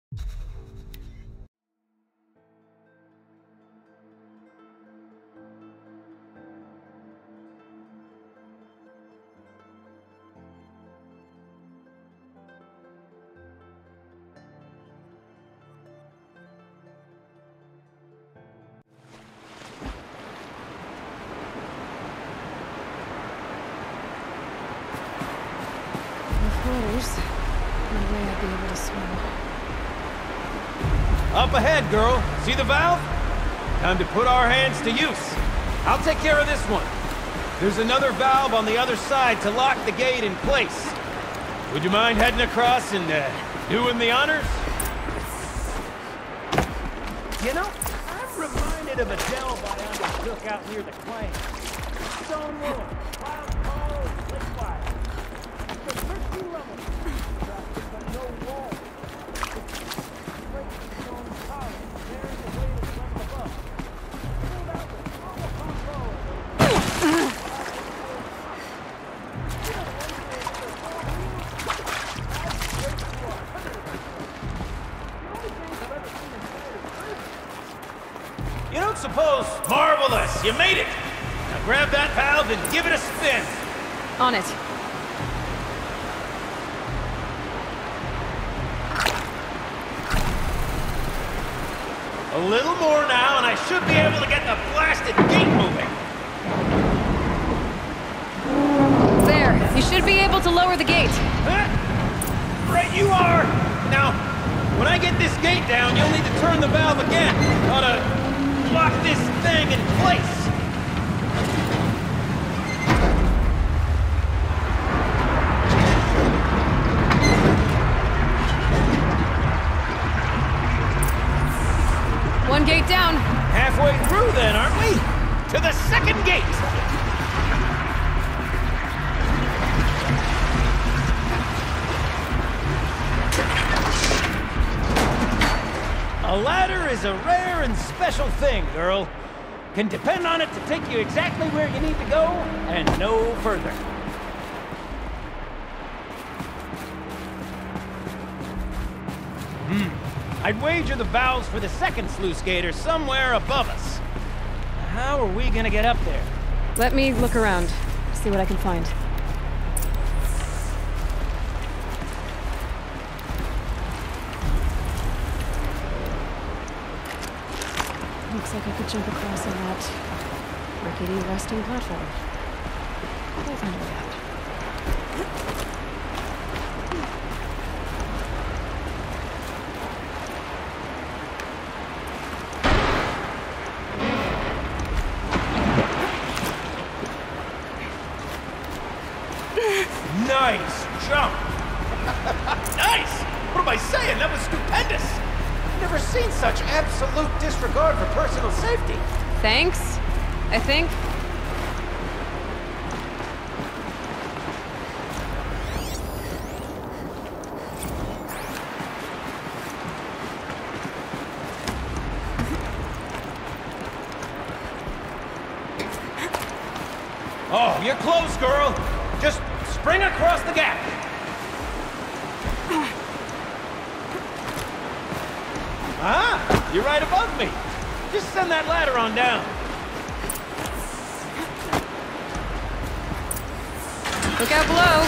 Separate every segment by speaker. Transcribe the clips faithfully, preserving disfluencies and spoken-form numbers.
Speaker 1: No way I'd be able to swim.
Speaker 2: Up ahead, girl. See the valve? Time to put our hands to use. I'll take care of this one. There's another valve on the other side to lock the gate in place. Would you mind heading across and uh, doing the honors? You know, I'm reminded of a delve I undertook out near the claim. Stone wall, wild cold, slick wire. The first two levels, but no wall. Break the stone column, bearing the weight of something above. Pulled out the normal control. You don't suppose? Marvelous! You made it! Now grab that valve and give it a spin!
Speaker 1: On it.
Speaker 2: A little more now, and I should be able to get the blasted gate moving!
Speaker 1: There! You should be able to lower the gate.
Speaker 2: Huh? Right you are! Now, when I get this gate down, you'll need to turn the valve again. Ought to lock this thing in place!
Speaker 1: One gate down.
Speaker 2: Halfway through then, aren't we? To the second gate! A ladder is a rare and special thing, girl. Can depend on it to take you exactly where you need to go, and no further. Hmm. I'd wager the valves for the second sluice gate are somewhere above us. How are we gonna get up there?
Speaker 1: Let me look around, see what I can find. Looks like I could jump across on that rickety resting platform. I'll find a way out.
Speaker 2: Nice jump! Nice! What am I saying? That was stupendous! Never seen such absolute disregard for personal safety.
Speaker 1: Thanks, I think.
Speaker 2: Oh, you're close, girl. Just spring across the gap. Ah, you're right above me. Just send that ladder on down.
Speaker 1: Look out below.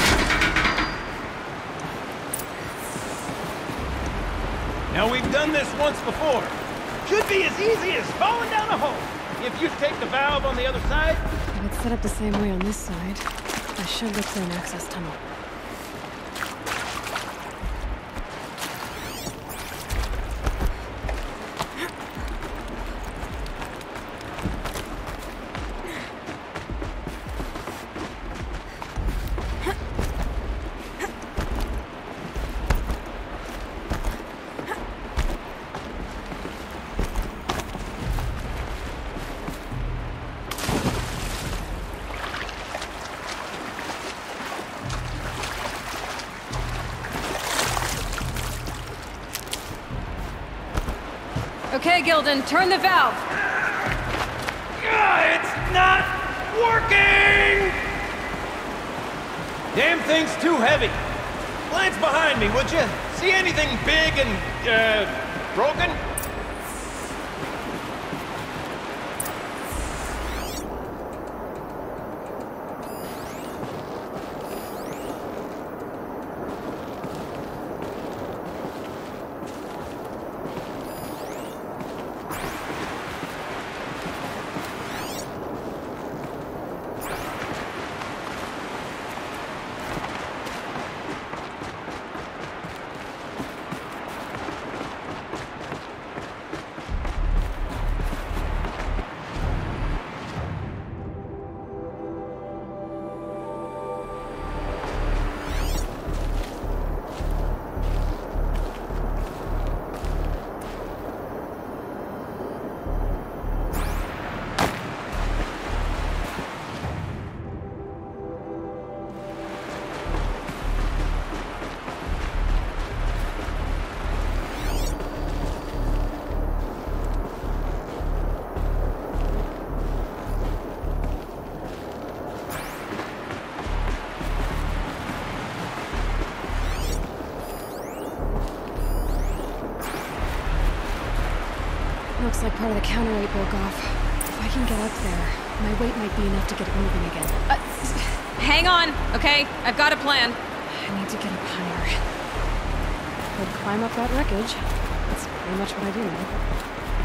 Speaker 2: Now, we've done this once before. Should be as easy as falling down a hole. If you take the valve on the other side.
Speaker 1: If it's set up the same way on this side, I should look for an access tunnel. Okay, Gilden, turn the valve.
Speaker 2: Ah, it's not working! Damn thing's too heavy. Glance behind me, would you?
Speaker 3: See anything big and, uh, broken?
Speaker 1: Looks like part of the counterweight broke off. If I can get up there, my weight might be enough to get it moving again.
Speaker 4: Uh, hang on, okay? I've got a plan.
Speaker 1: I need to get up higher. Could climb up that wreckage. That's pretty much what I do now.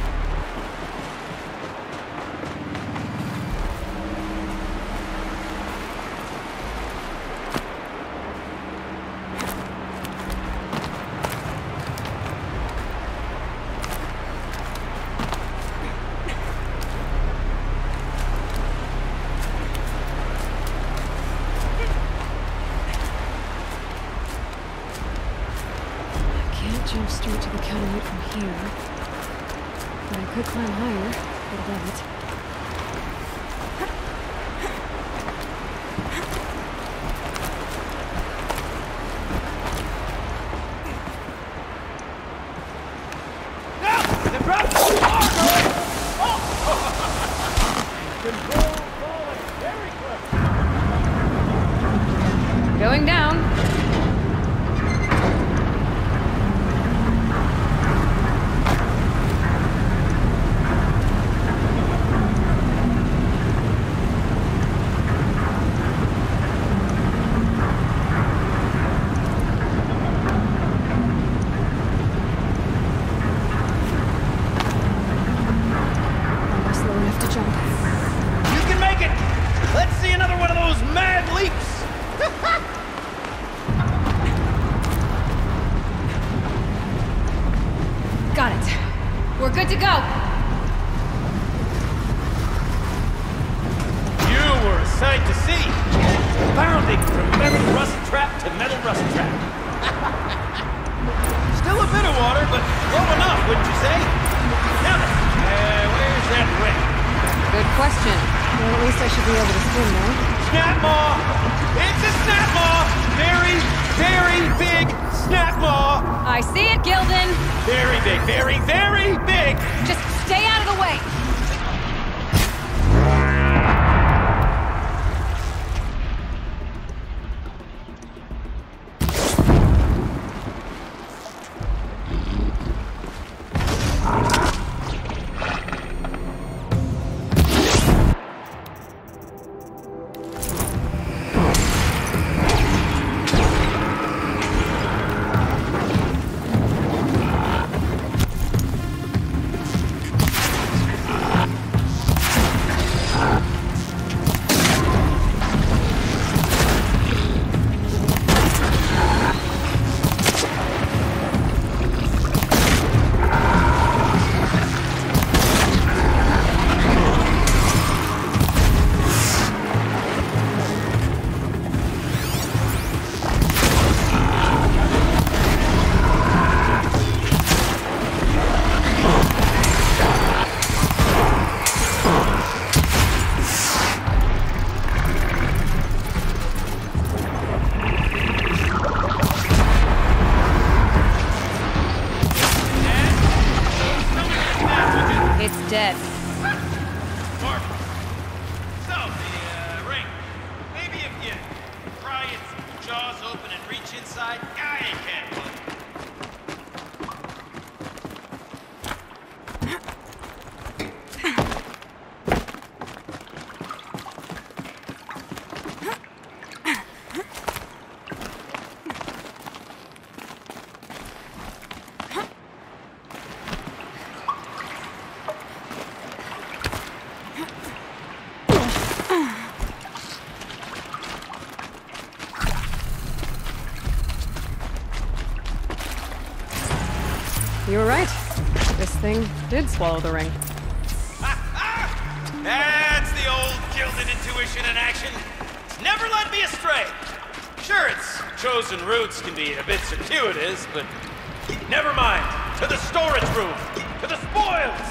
Speaker 1: Jump straight to the counterweight from here. But I could climb higher, get above it.
Speaker 2: Now, the drop oh. Control falling very quick.
Speaker 4: Going down. Got it. We're good to go.
Speaker 3: You were a sight to see. Bounding from metal rust trap to metal rust trap. Still a bit of water, but low enough, wouldn't you say? Now then, uh, where's that wreck?
Speaker 4: Good question.
Speaker 1: Well, at least I should be able to swim now.
Speaker 3: Snap maw! It's a snap maw! Very, very big snap maw!
Speaker 4: I see it, Gildan.
Speaker 3: Very big, very, very big!
Speaker 4: Just stay out of the way.
Speaker 1: You were right. This thing did swallow the ring.
Speaker 3: That's the old gilded intuition in action. It's never led me astray. Sure, its chosen routes can be a bit circuitous, but never mind. To the storage room. To the spoils.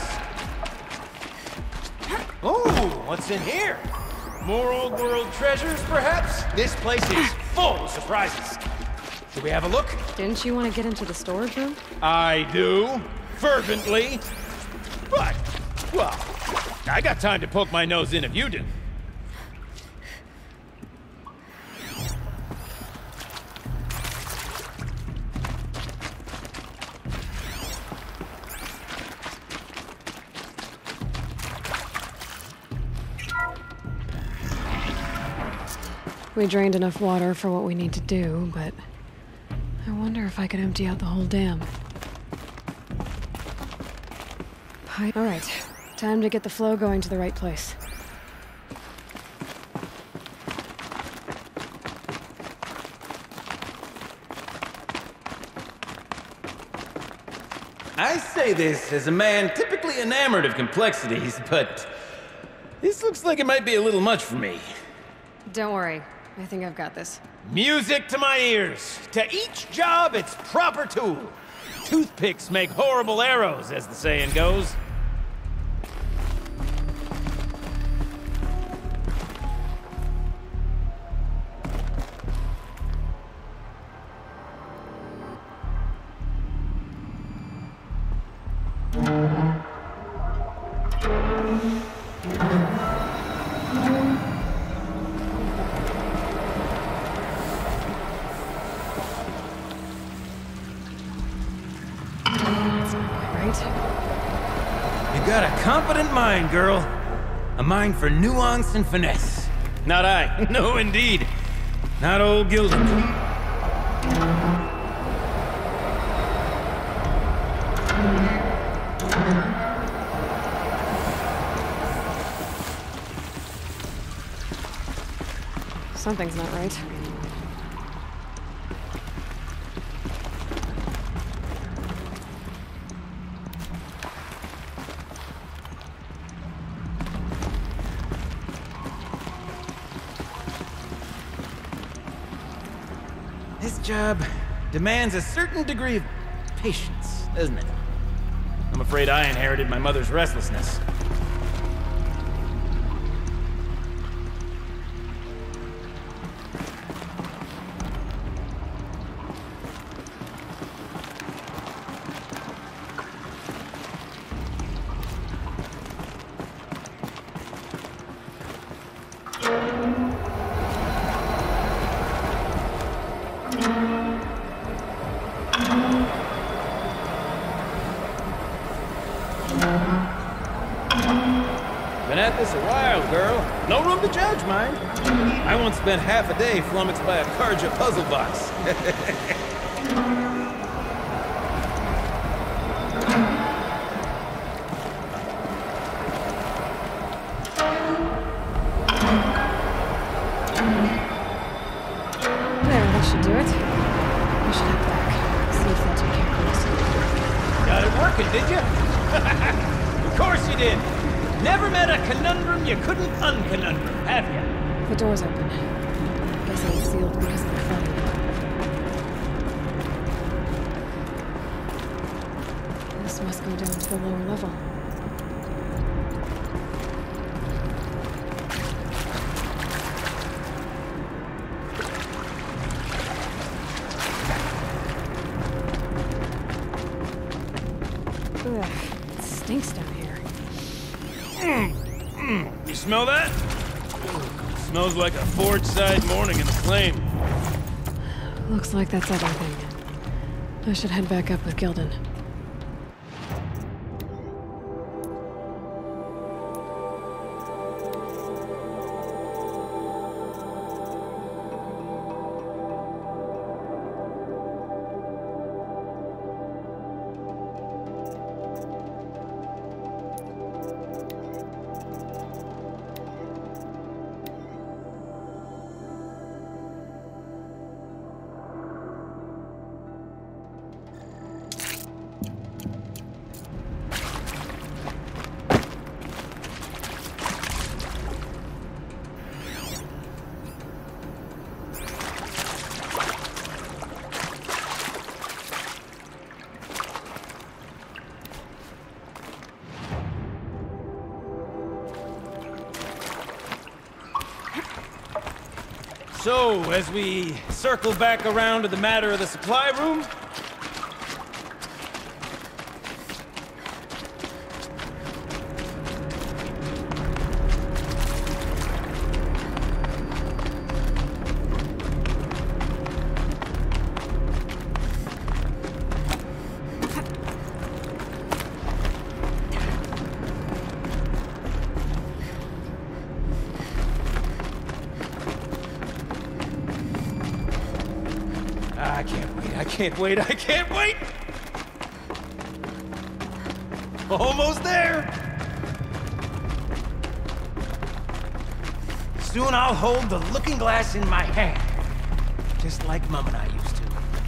Speaker 3: Ooh, what's in here? More old world treasures, perhaps? This place is full of surprises. Should we have a look?
Speaker 1: Didn't you want to get into the storage room?
Speaker 2: I do. Fervently. But, well, I got time to poke my nose in if you do.
Speaker 1: We drained enough water for what we need to do, but I wonder if I could empty out the whole dam. All right, time to get the flow going to the right place.
Speaker 5: I say this as a man typically enamored of complexities, but this looks like it might be a little much for me.
Speaker 1: Don't worry, I think I've got this.
Speaker 2: Music to my ears. To each job, its proper tool. Toothpicks make horrible arrows, as the saying goes.
Speaker 5: You got a competent mind, girl. A mind for nuance and finesse. Not I. No, indeed. Not old Gildan.
Speaker 1: Something's not right.
Speaker 5: This job demands a certain degree of patience, doesn't it? I'm afraid I inherited my mother's restlessness. Been at this a while, girl. No room to judge, mind. I once spent half a day flummoxed by a Karja puzzle box.
Speaker 1: There, that should do it. I should head back. See if they'll take care of this.
Speaker 2: Got it working, did you? Of course you did. Never met a conundrum you couldn't unconundrum, have you?
Speaker 1: The door's open. Guess it was sealed because of the flooding. This must go down to the lower level. Ugh, it stinks down here.
Speaker 2: You smell that? Smells like a forge-side morning in the flame.
Speaker 1: Looks like that's everything. I should head back up with Gildan.
Speaker 5: So, as we circle back around to the matter of the supply room... I can't wait, I can't wait, I can't wait! Almost there! Soon I'll hold the looking glass in my hand, just like Mom and I used to.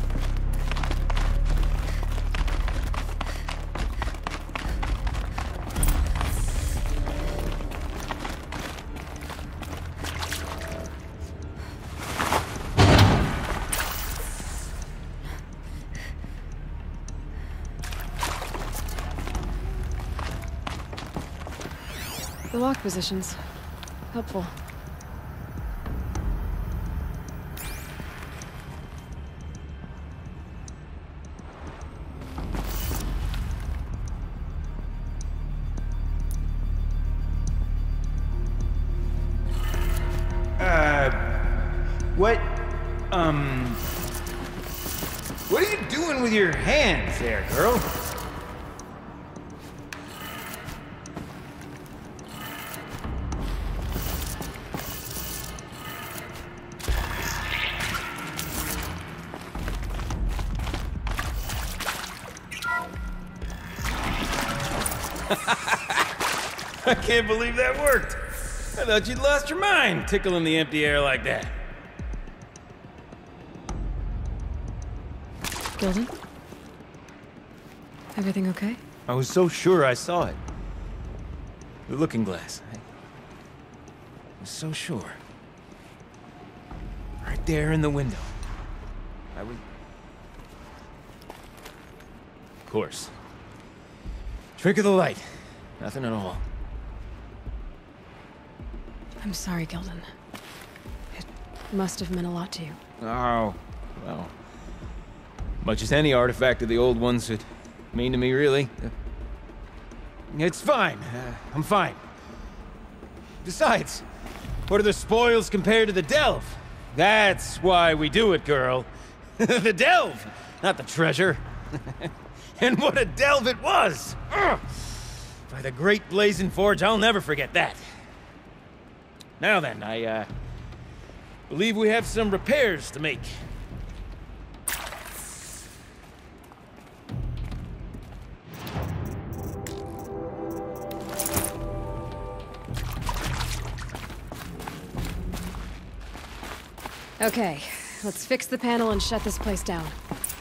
Speaker 1: The lock positions. Helpful.
Speaker 5: Uh... What... Um... What are you doing with your hands there, girl? I can't believe that worked. I thought you'd lost your mind, tickling the empty air like that.
Speaker 1: Gilden? Everything okay?
Speaker 5: I was so sure I saw it. The looking glass. I was so sure. Right there in the window. I was... Of course. Trick of the light. Nothing at all.
Speaker 1: I'm sorry, Gilden. It must have meant a lot to you.
Speaker 5: Oh, well. Much as any artifact of the old ones would mean to me, really. It's fine. Uh, I'm fine. Besides, what are the spoils compared to the delve? That's why we do it, girl. The delve, not the treasure. And what a delve it was! Ugh. By the great Blazing Forge, I'll never forget that. Now then, I, uh... believe we have some repairs to make.
Speaker 1: Okay, let's fix the panel and shut this place down.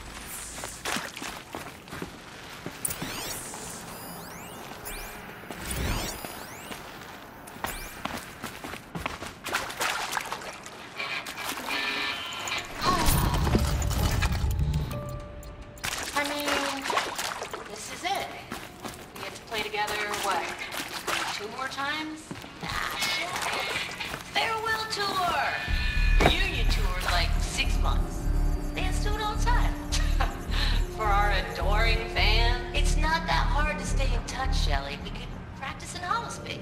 Speaker 6: I mean, this is it. We get to play together, what, two more times? Nah, shit. Farewell tour! Reunion tour is like six months. Dance to it all the time. For our adoring fan, it's not that hard to stay in touch, Shelley. We could practice in holospace.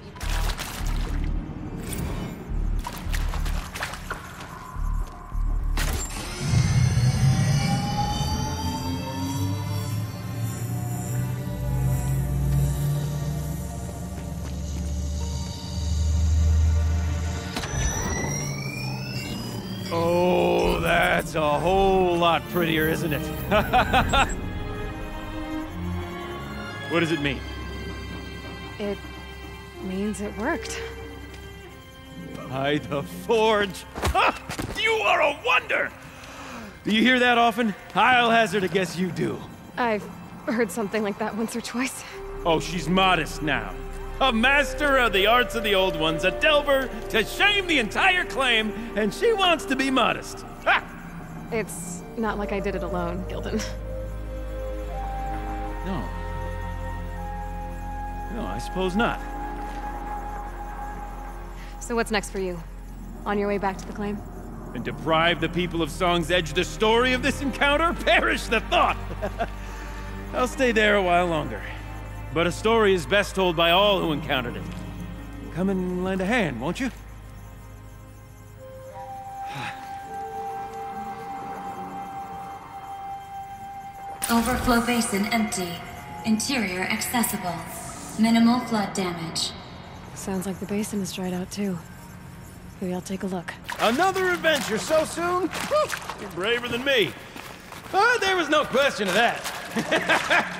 Speaker 5: Oh, that's a whole lot prettier, isn't it? What does it mean?
Speaker 1: It means it worked.
Speaker 5: By the Forge! Ha! You are a wonder! Do you hear that often? I'll hazard a guess you do.
Speaker 1: I've heard something like that once or twice.
Speaker 5: Oh, she's modest now. A master of the arts of the old ones, a delver to shame the entire claim, and she wants to be modest. Ha!
Speaker 1: It's not like I did it alone, Gilden.
Speaker 5: No. No, I suppose not.
Speaker 1: So what's next for you? On your way back to the claim?
Speaker 5: And deprive the people of Song's Edge the story of this encounter? Perish the thought! I'll stay there a while longer. But a story is best told by all who encountered it. Come and lend a hand, won't you?
Speaker 7: Overflow basin empty. Interior accessible. Minimal flood damage.
Speaker 1: Sounds like the basin is dried out too. Maybe I'll take a look.
Speaker 5: Another adventure so soon? Whew, you're braver than me. But there was no question of that.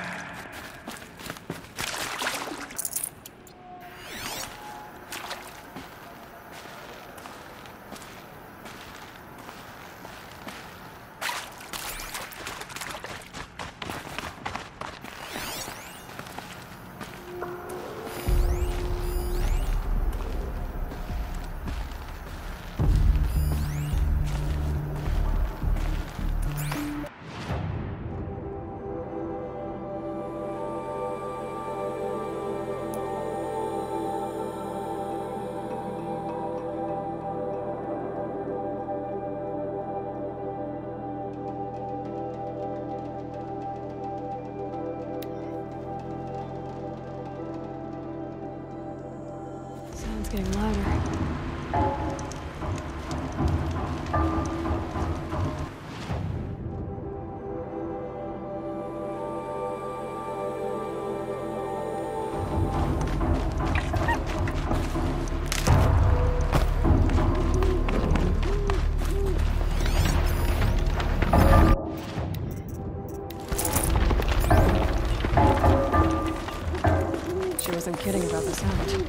Speaker 1: Sounds getting louder. She wasn't kidding about the sound.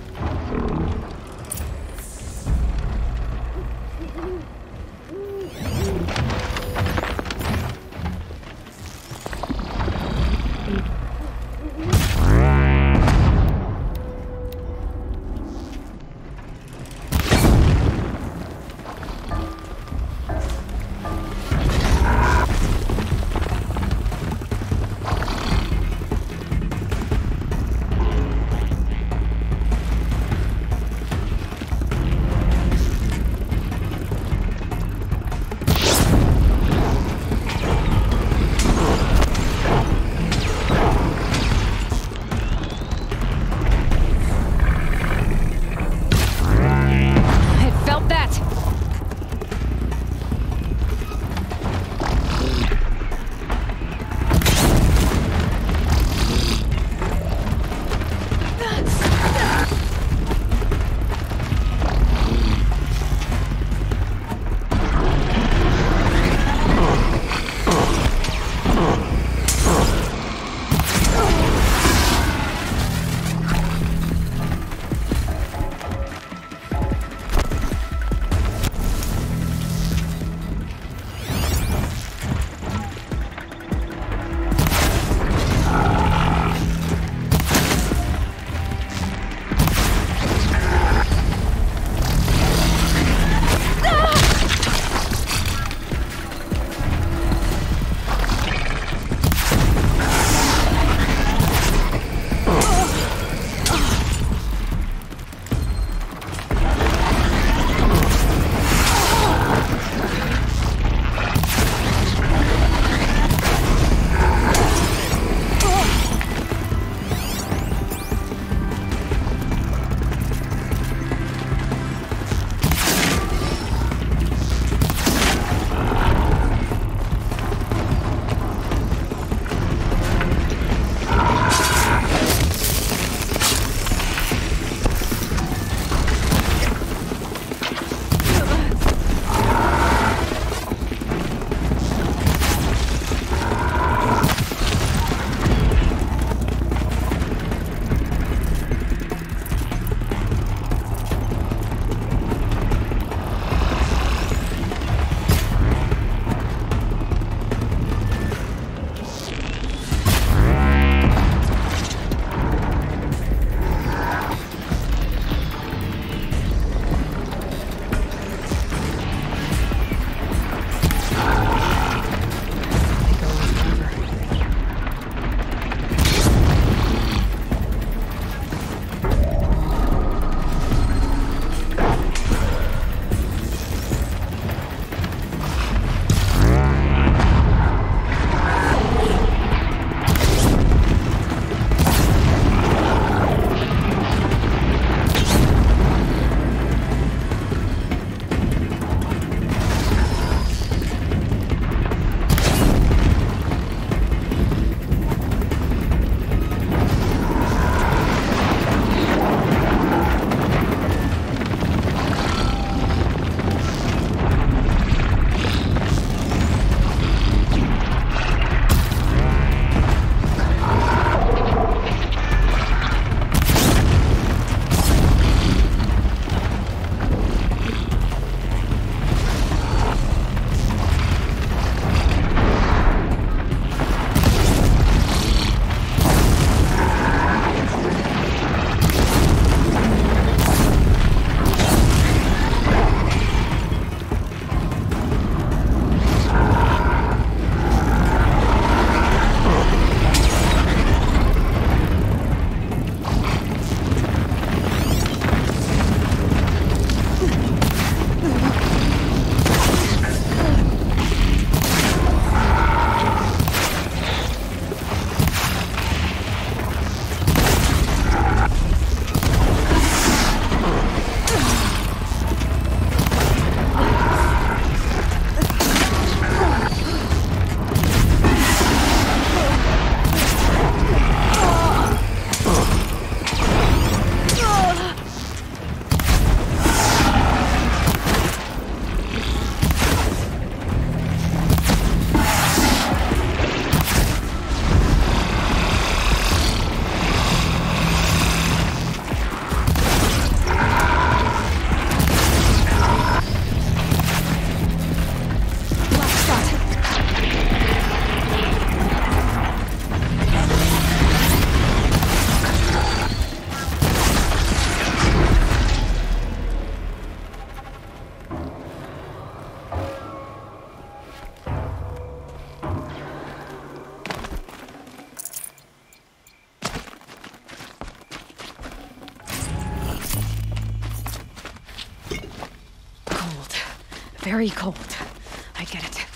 Speaker 1: very cold. I get it.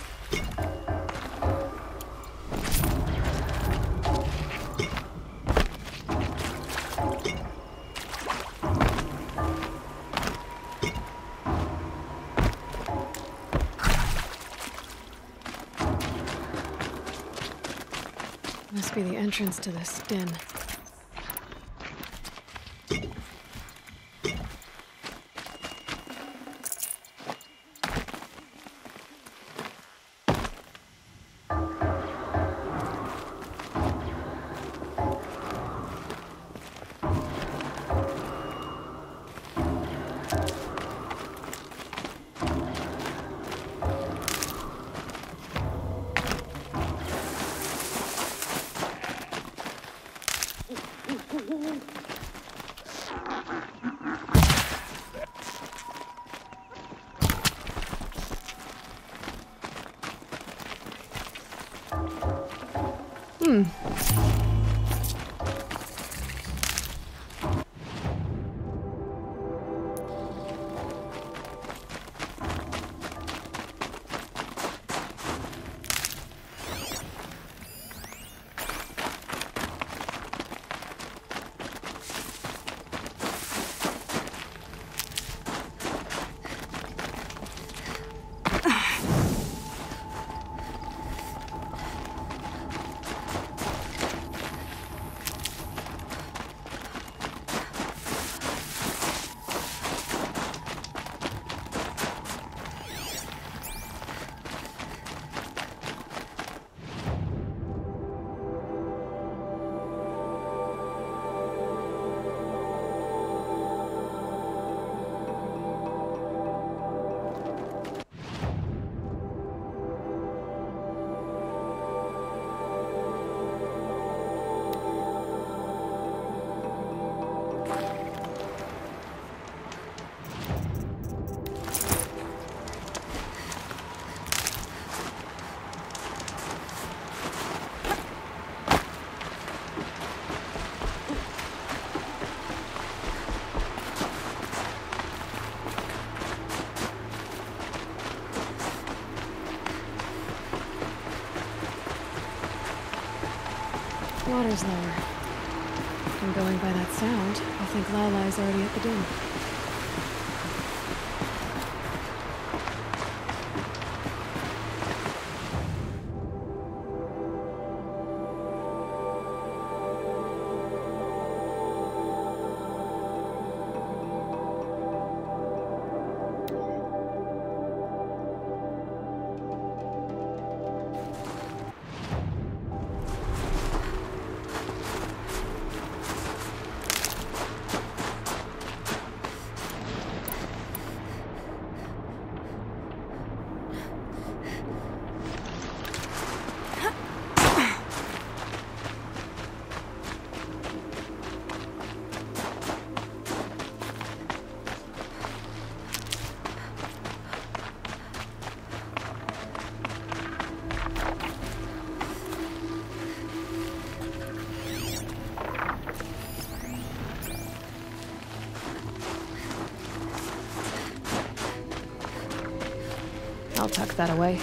Speaker 1: Must be the entrance to this den. Hmm. Water's lower. And going by that sound, I think Lala's already at the den. I'll tuck that away.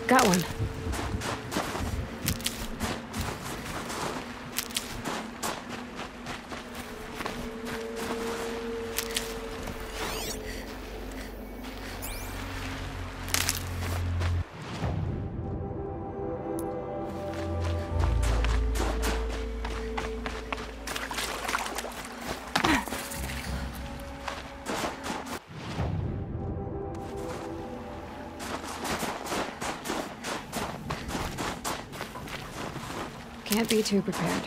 Speaker 1: Got one. Can't be too prepared.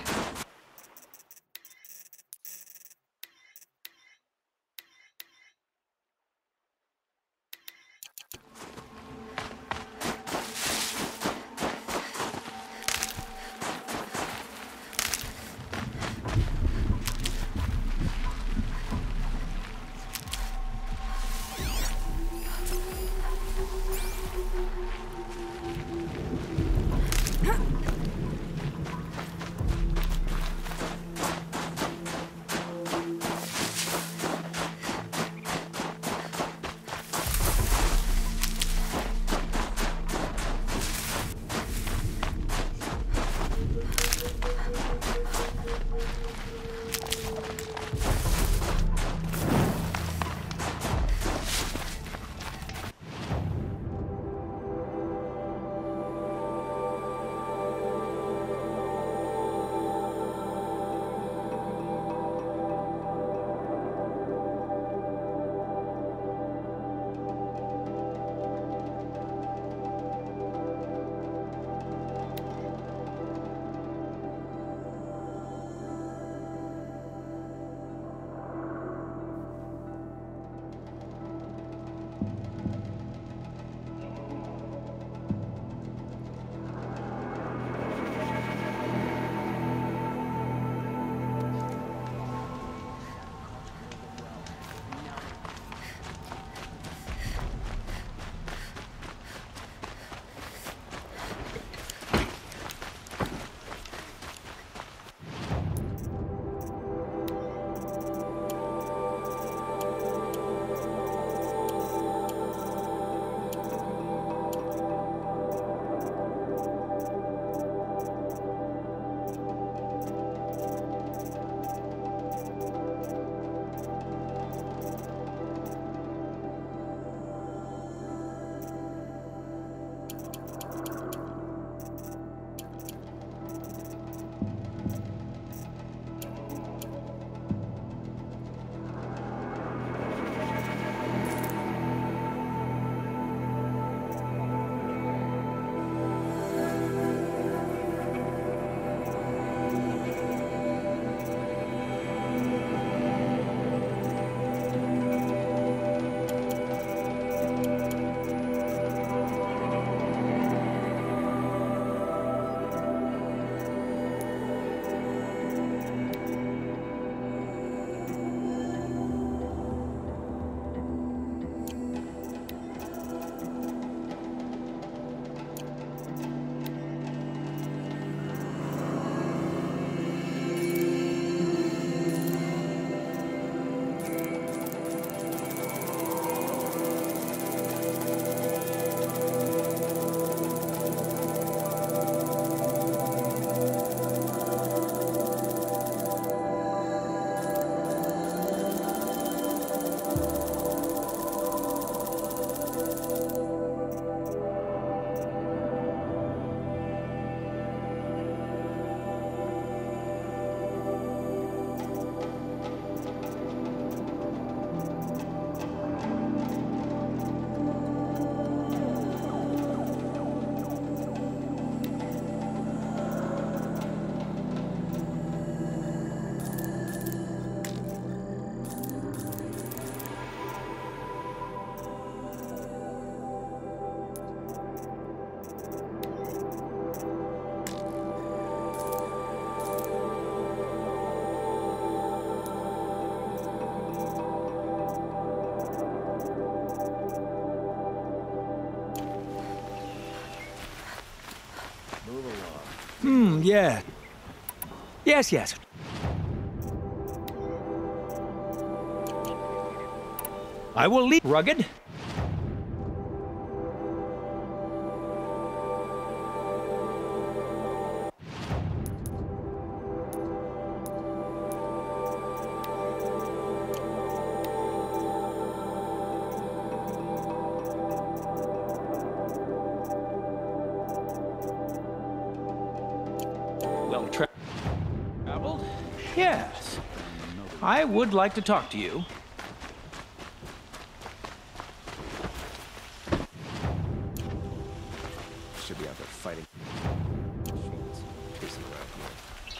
Speaker 2: Hmm, yeah. Yes, yes. I will leave rugged. Yes. I would like to talk to you.
Speaker 8: Should be out there fighting. Chasing around here.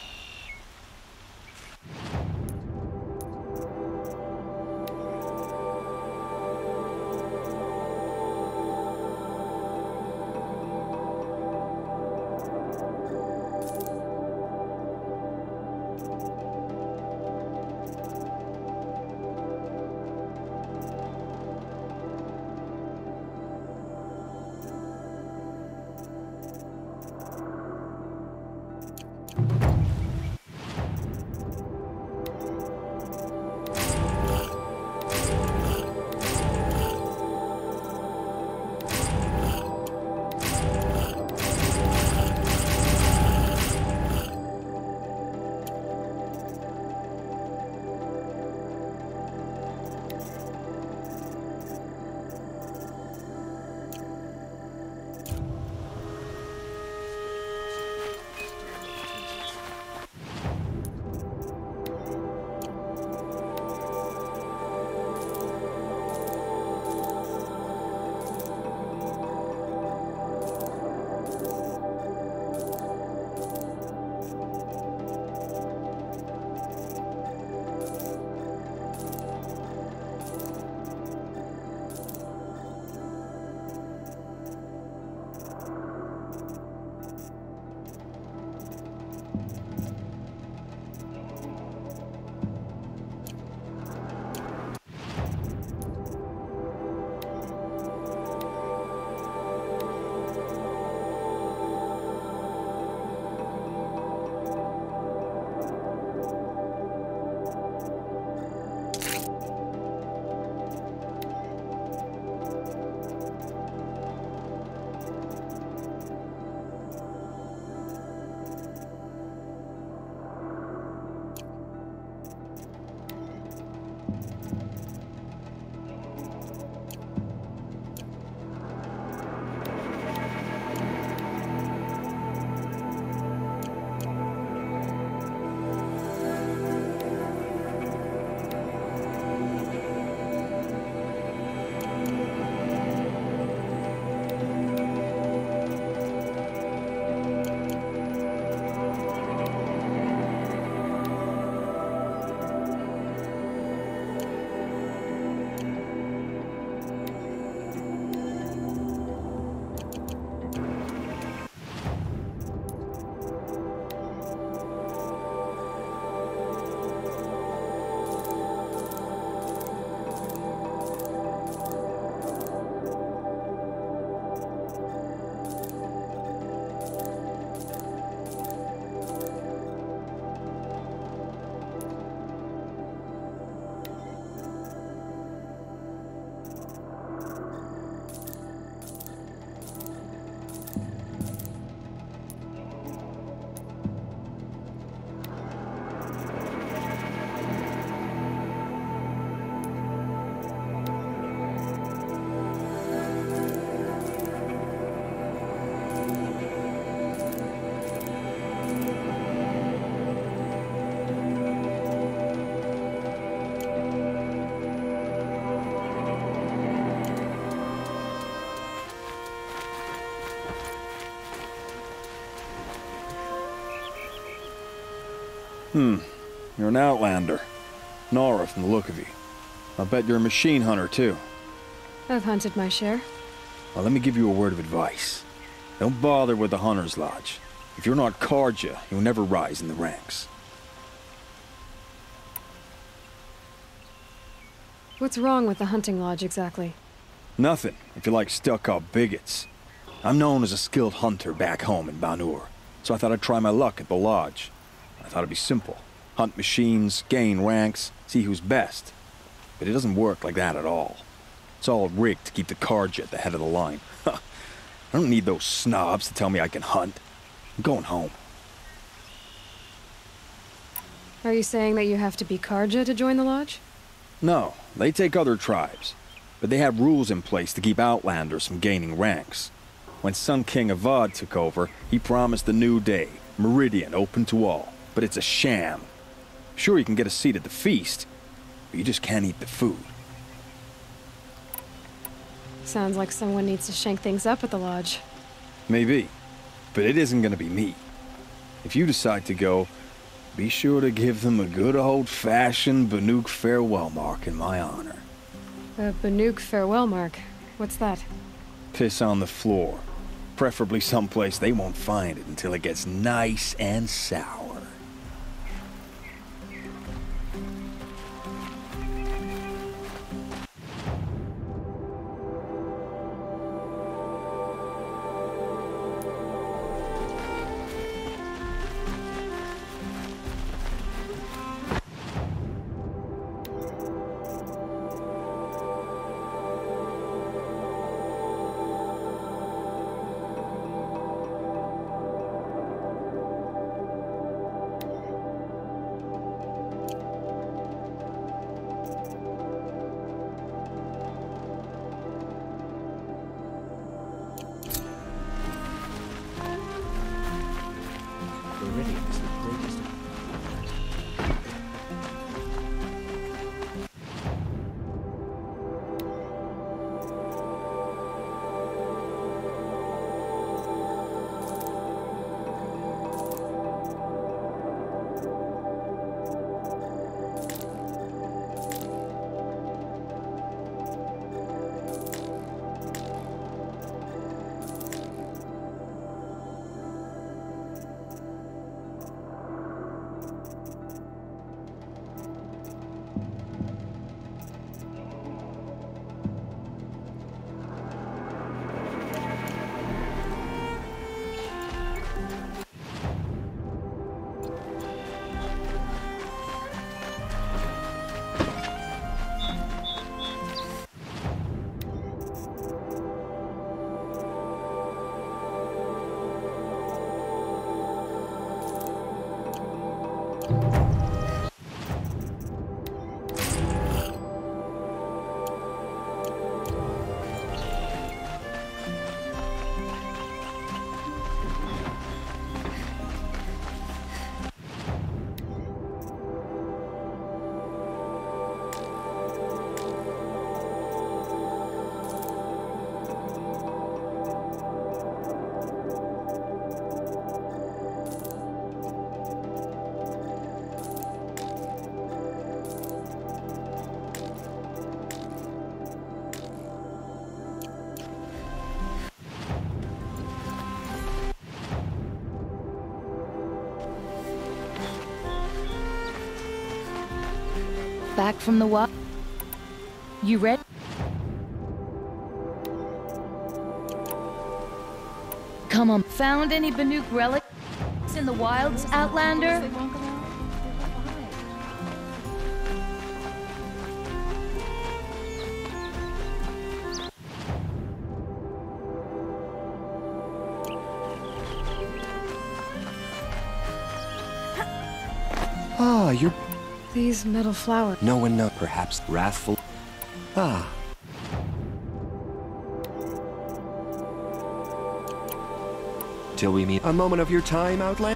Speaker 9: Hmm. You're an outlander. Nora from the look of you. I bet you're a machine hunter, too.
Speaker 1: I've hunted my share.
Speaker 9: Well, let me give you a word of advice. Don't bother with the Hunter's Lodge. If you're not Carja, you'll never rise in the ranks.
Speaker 1: What's wrong with the hunting lodge, exactly?
Speaker 9: Nothing, if you like stuck-up bigots. I'm known as a skilled hunter back home in Banur, so I thought I'd try my luck at the lodge. I thought it'd be simple. Hunt machines, gain ranks, see who's best. But it doesn't work like that at all. It's all rigged to keep the Carja at the head of the line. I don't need those snobs to tell me I can hunt. I'm going home.
Speaker 1: Are you saying that you have to be Carja to join the lodge?
Speaker 9: No, they take other tribes. But they have rules in place to keep outlanders from gaining ranks. When Sun King Avad took over, he promised a new day, Meridian open to all. But it's a sham. Sure, you can get a seat at the feast, but you just can't eat the food.
Speaker 1: Sounds like someone needs to shank things up at the lodge.
Speaker 9: Maybe, but it isn't gonna be me. If you decide to go, be sure to give them a good old-fashioned Banuk farewell mark in my honor.
Speaker 1: A Banuk farewell mark? What's that?
Speaker 9: Piss on the floor. Preferably someplace they won't find it until it gets nice and sour.
Speaker 10: Back from the what? You ready? Come on. Found any Banuk relics in the wilds, Outlander?
Speaker 8: Ah, you're...
Speaker 1: These metal flowers.
Speaker 8: No one knows. Perhaps wrathful. Ah. Till we meet. A moment of your time, Outlander?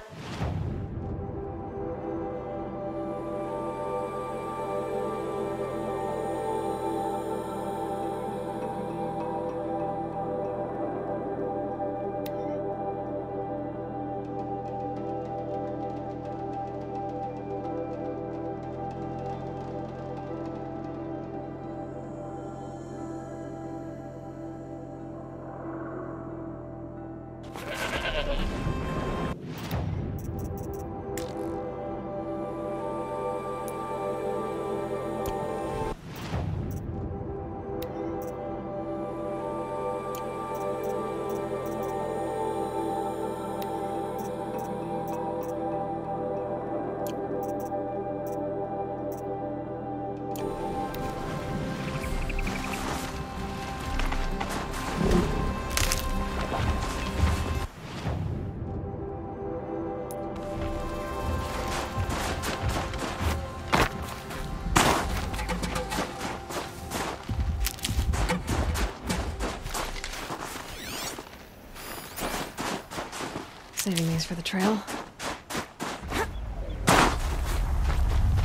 Speaker 1: Saving these for the trail.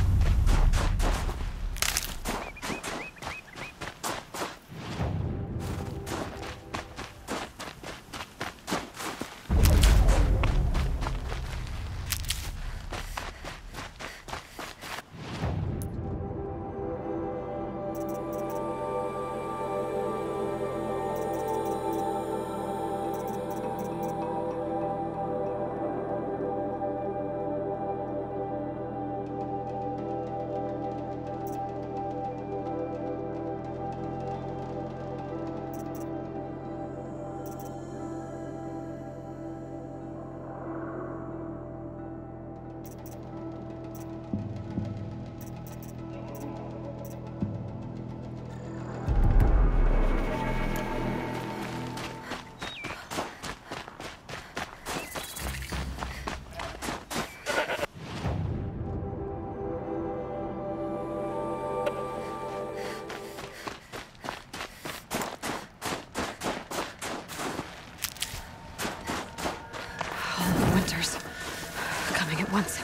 Speaker 1: hunters. Coming at once.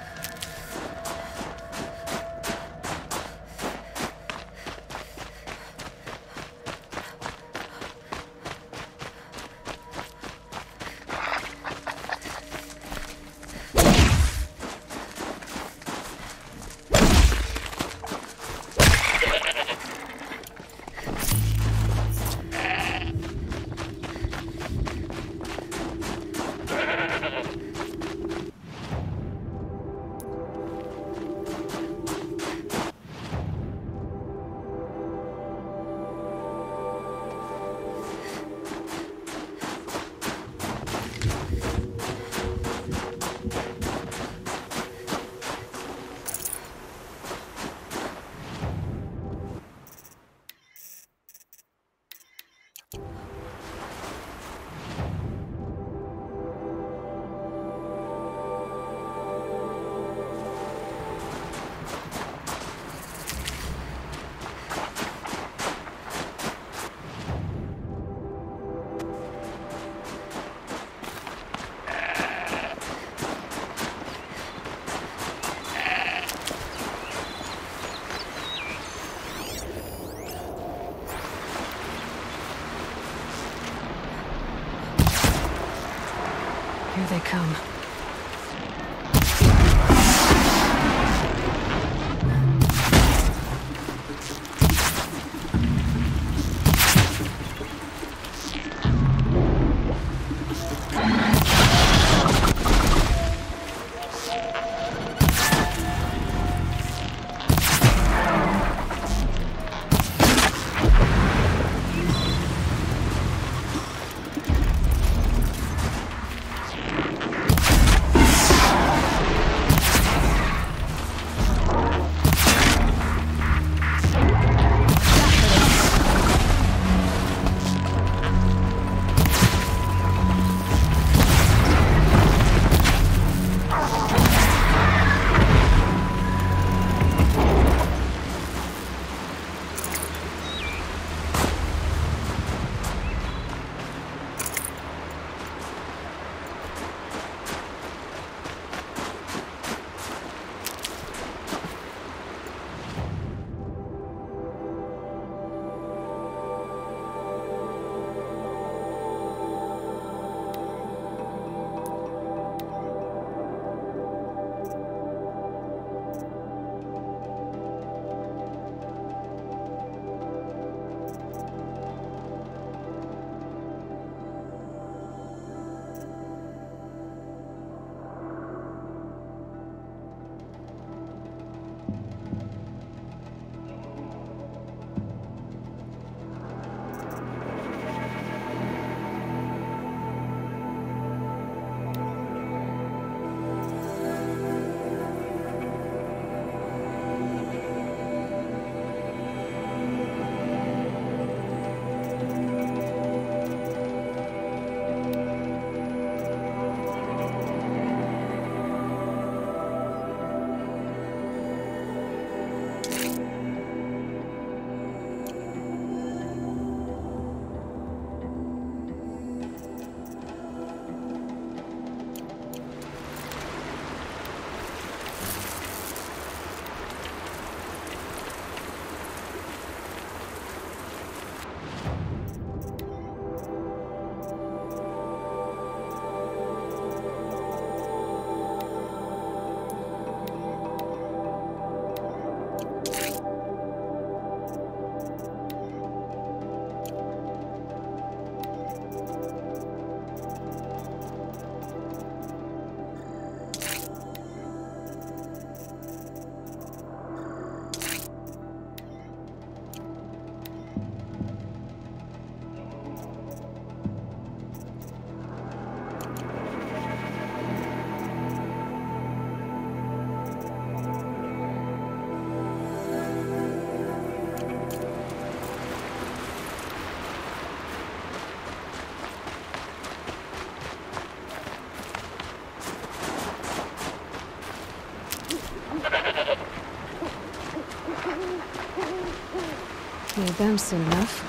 Speaker 1: Here they come. Need them soon enough.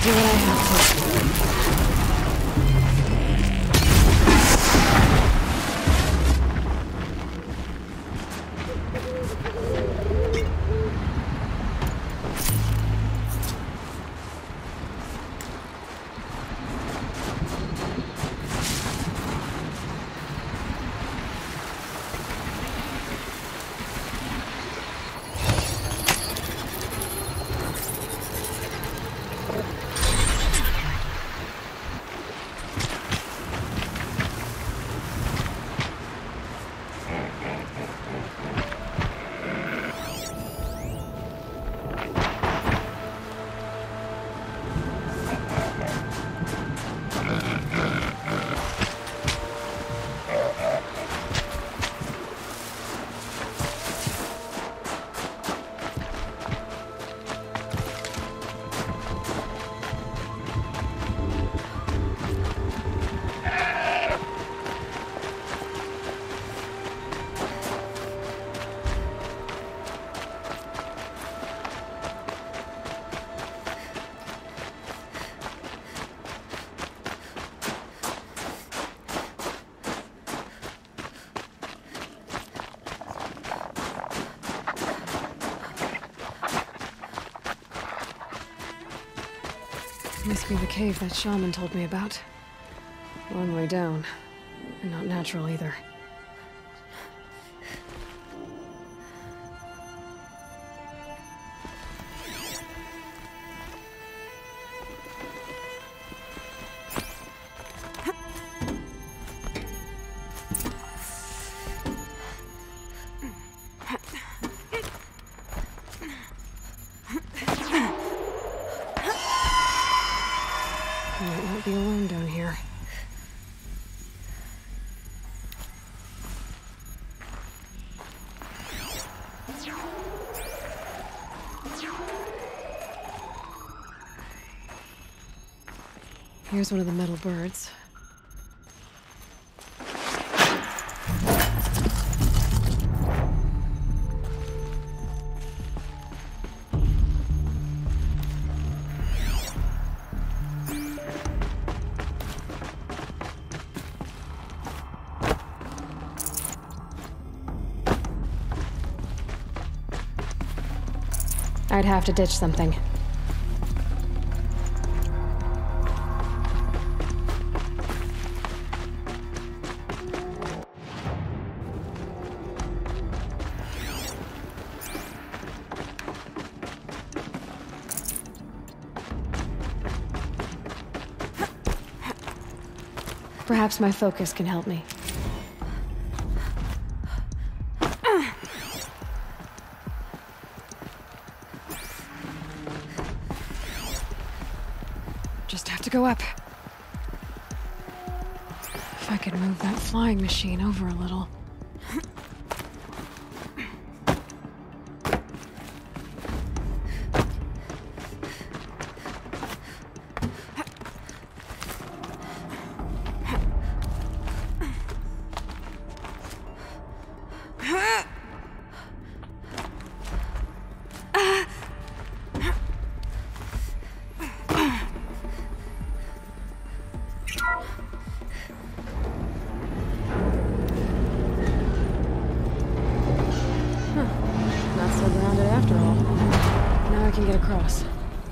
Speaker 1: do what I have to. Must be the cave that shaman told me about. Long way down. And not natural either. Might not be alone down here. Here's one of the metal birds. I'd have to ditch something. Perhaps my focus can help me. Just have to go up. If I could move that flying machine over a little. After all, now I can get across.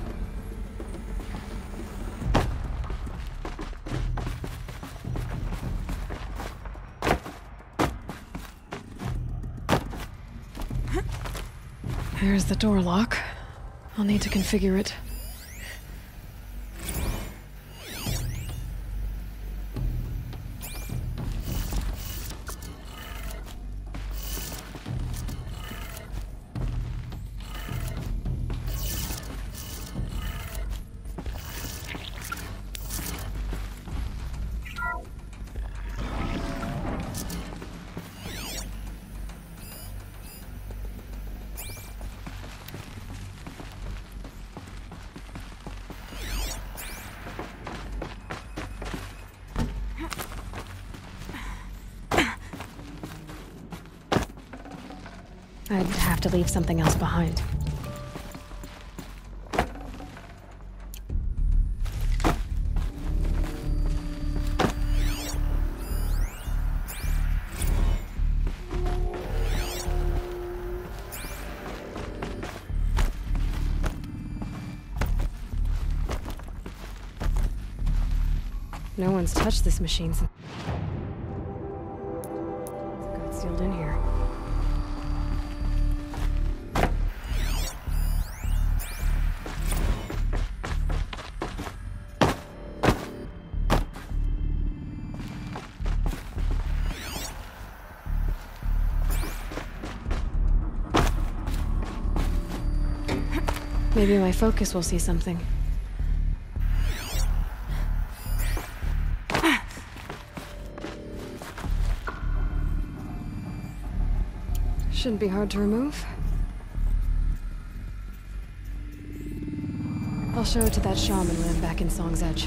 Speaker 1: There's the door lock. I'll need to configure it. I'd have to leave something else behind. No one's touched this machine since... Got sealed in here. Maybe my focus will see something. Shouldn't be hard to remove. I'll show it to that shaman when I'm back in Song's Edge.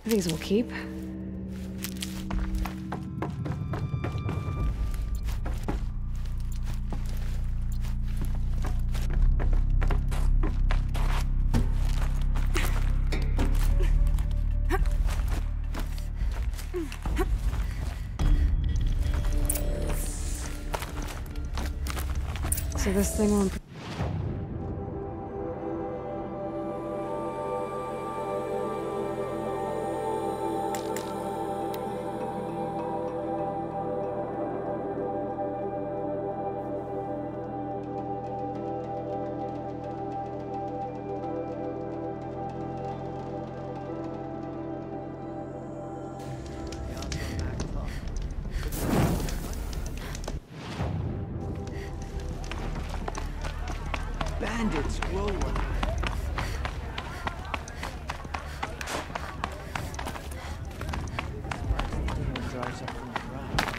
Speaker 1: These will keep. So this thing will improve.
Speaker 2: Bandits will one. Drives up from the ground.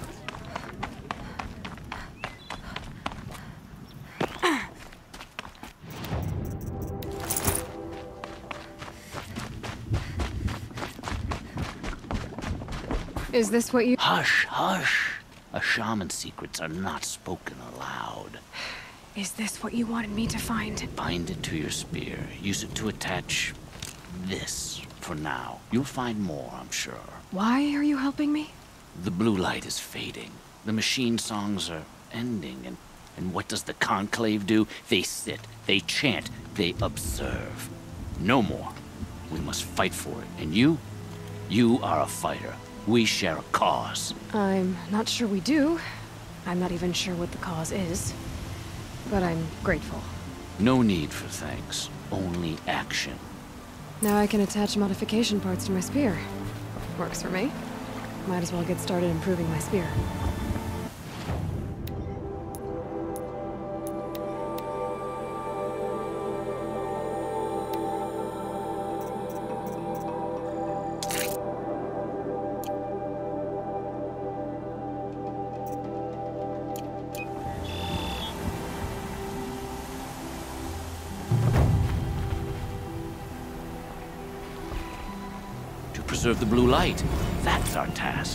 Speaker 1: Is this what you—
Speaker 11: Hush, hush. A shaman's secrets are not spoken aloud.
Speaker 1: Is this what you wanted me to find?
Speaker 11: Bind it to your spear. Use it to attach this for now. You'll find more, I'm sure.
Speaker 1: Why are you helping me?
Speaker 11: The blue light is fading. The machine songs are ending, and, and what does the Conclave do? They sit, they chant, they observe. No more. We must fight for it. And you? You are a fighter. We share a cause.
Speaker 1: I'm not sure we do. I'm not even sure what the cause is. But I'm grateful.
Speaker 11: No need for thanks. Only action.
Speaker 1: Now I can attach modification parts to my spear. Works for me. Might as well get started improving my spear.
Speaker 11: Preserve the blue light. That's our task.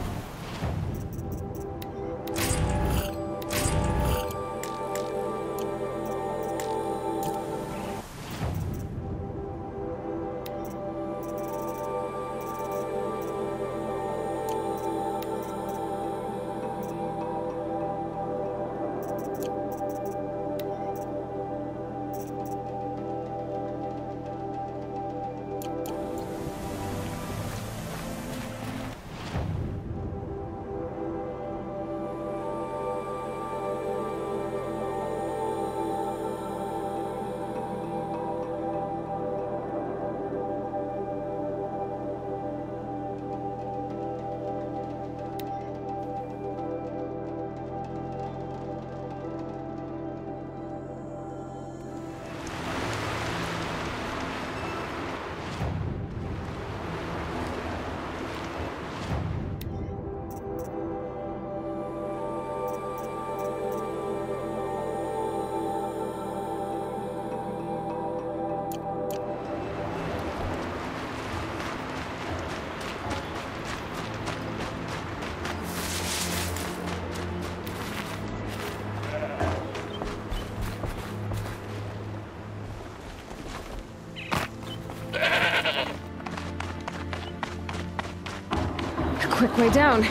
Speaker 1: Quick way down.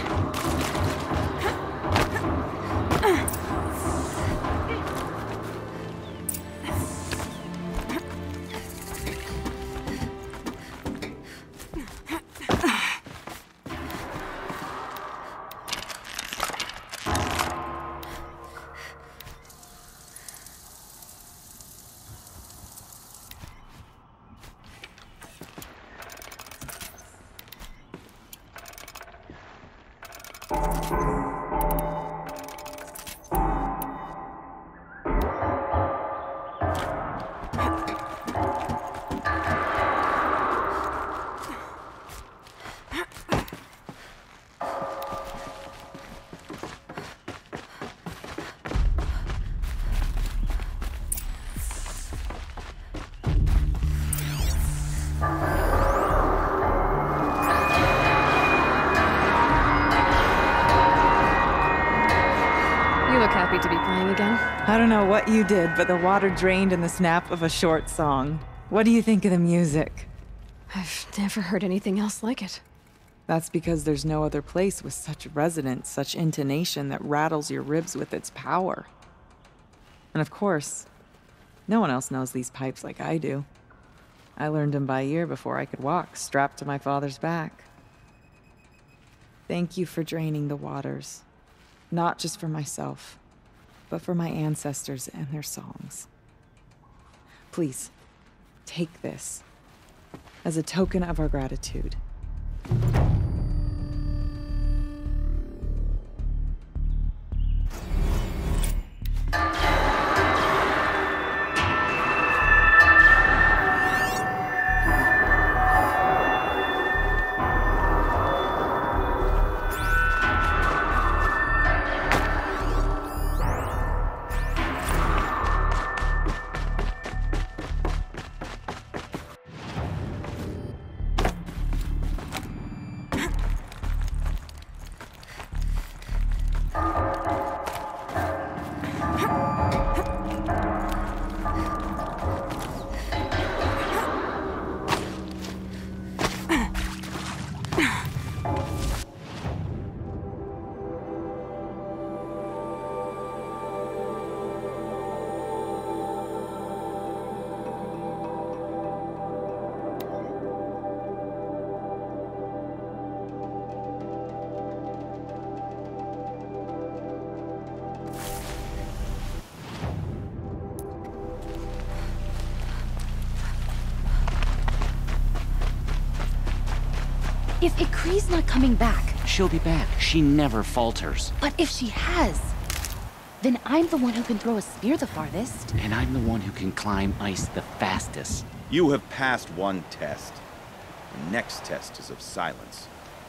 Speaker 1: great to be playing again.
Speaker 12: I don't know what you did, but the water drained in the snap of a short song. What do you think of the music?
Speaker 1: I've never heard anything else like it.
Speaker 12: That's because there's no other place with such resonance, such intonation that rattles your ribs with its power. And of course, no one else knows these pipes like I do. I learned them by ear before I could walk, strapped to my father's back. Thank you for draining the waters. Not just for myself, but for my ancestors and their songs. Please, take this as a token of our gratitude.
Speaker 10: If Ikri's not coming back...
Speaker 11: She'll be back. She never falters.
Speaker 10: But if she has, then I'm the one who can throw a spear the farthest.
Speaker 11: And I'm the one who can climb ice the fastest.
Speaker 13: You have passed one test. The next test is of silence.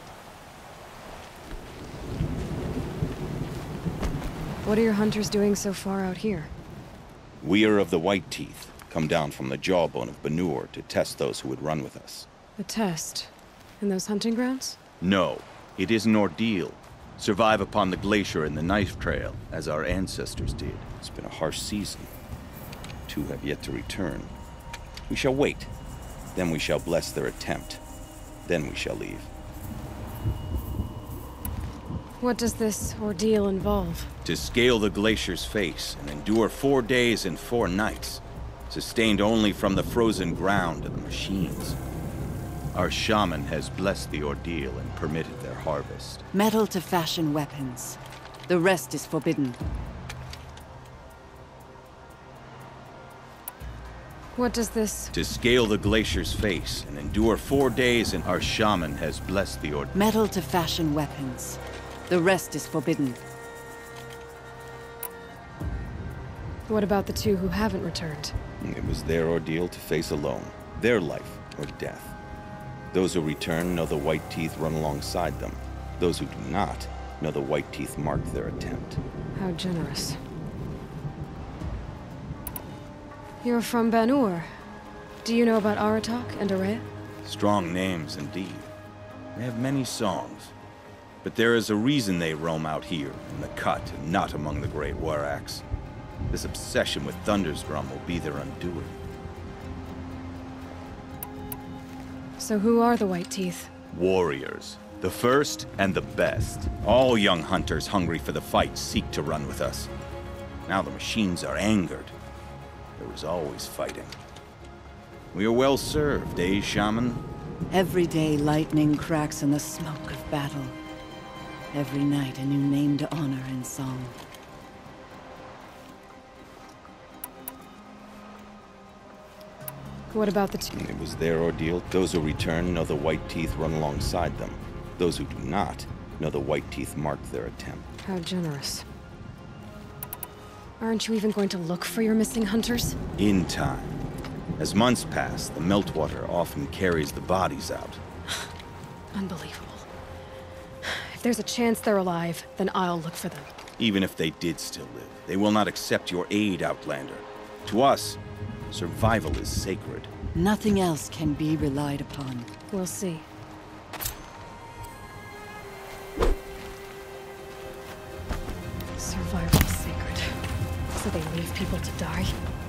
Speaker 1: What are your hunters doing so far out here?
Speaker 13: We are of the White Teeth, come down from the jawbone of Banur to test those who would run with us.
Speaker 1: A test? In those hunting grounds?
Speaker 13: No, it is an ordeal. Survive upon the glacier and the knife trail, as our ancestors did. It's been a harsh season. Two have yet to return. We shall wait. Then we shall bless their attempt. Then we shall leave.
Speaker 1: What does this ordeal involve?
Speaker 13: To scale the glacier's face and endure four days and four nights, sustained only from the frozen ground and the machines. Our shaman has blessed the ordeal and permitted their harvest.
Speaker 14: Metal to fashion weapons. The rest is forbidden.
Speaker 1: What does this...
Speaker 13: To scale the glacier's face and endure four days, and our shaman has blessed the ordeal.
Speaker 14: Metal to fashion weapons. The rest is forbidden.
Speaker 1: What about the two who haven't returned?
Speaker 13: It was their ordeal to face alone. Their life or death. Those who return know the White Teeth run alongside them. Those who do not know the White Teeth mark their attempt.
Speaker 1: How generous. You're from Banur. Do you know about Aratak and Areya?
Speaker 13: Strong names indeed. They have many songs. But there is a reason they roam out here, in the cut, and not among the great Warracks. This obsession with Thunder's Drum will be their undoing.
Speaker 1: So who are the White Teeth?
Speaker 13: Warriors. The first and the best. All young hunters hungry for the fight seek to run with us. Now the machines are angered. There is always fighting. We are well served, eh, Shaman?
Speaker 14: Every day lightning cracks in the smoke of battle. Every night a new name to honor in song.
Speaker 1: What about the two?
Speaker 13: It was their ordeal. Those who return know the White Teeth run alongside them. Those who do not know the White Teeth mark their attempt.
Speaker 1: How generous. Aren't you even going to look for your missing hunters?
Speaker 13: In time. As months pass, the meltwater often carries the bodies out.
Speaker 1: Unbelievable. If there's a chance they're alive, then I'll look for them.
Speaker 13: Even if they did still live, they will not accept your aid, Outlander. To us, survival is sacred.
Speaker 14: Nothing else can be relied upon.
Speaker 1: We'll see. Survival is sacred. So they leave people to die?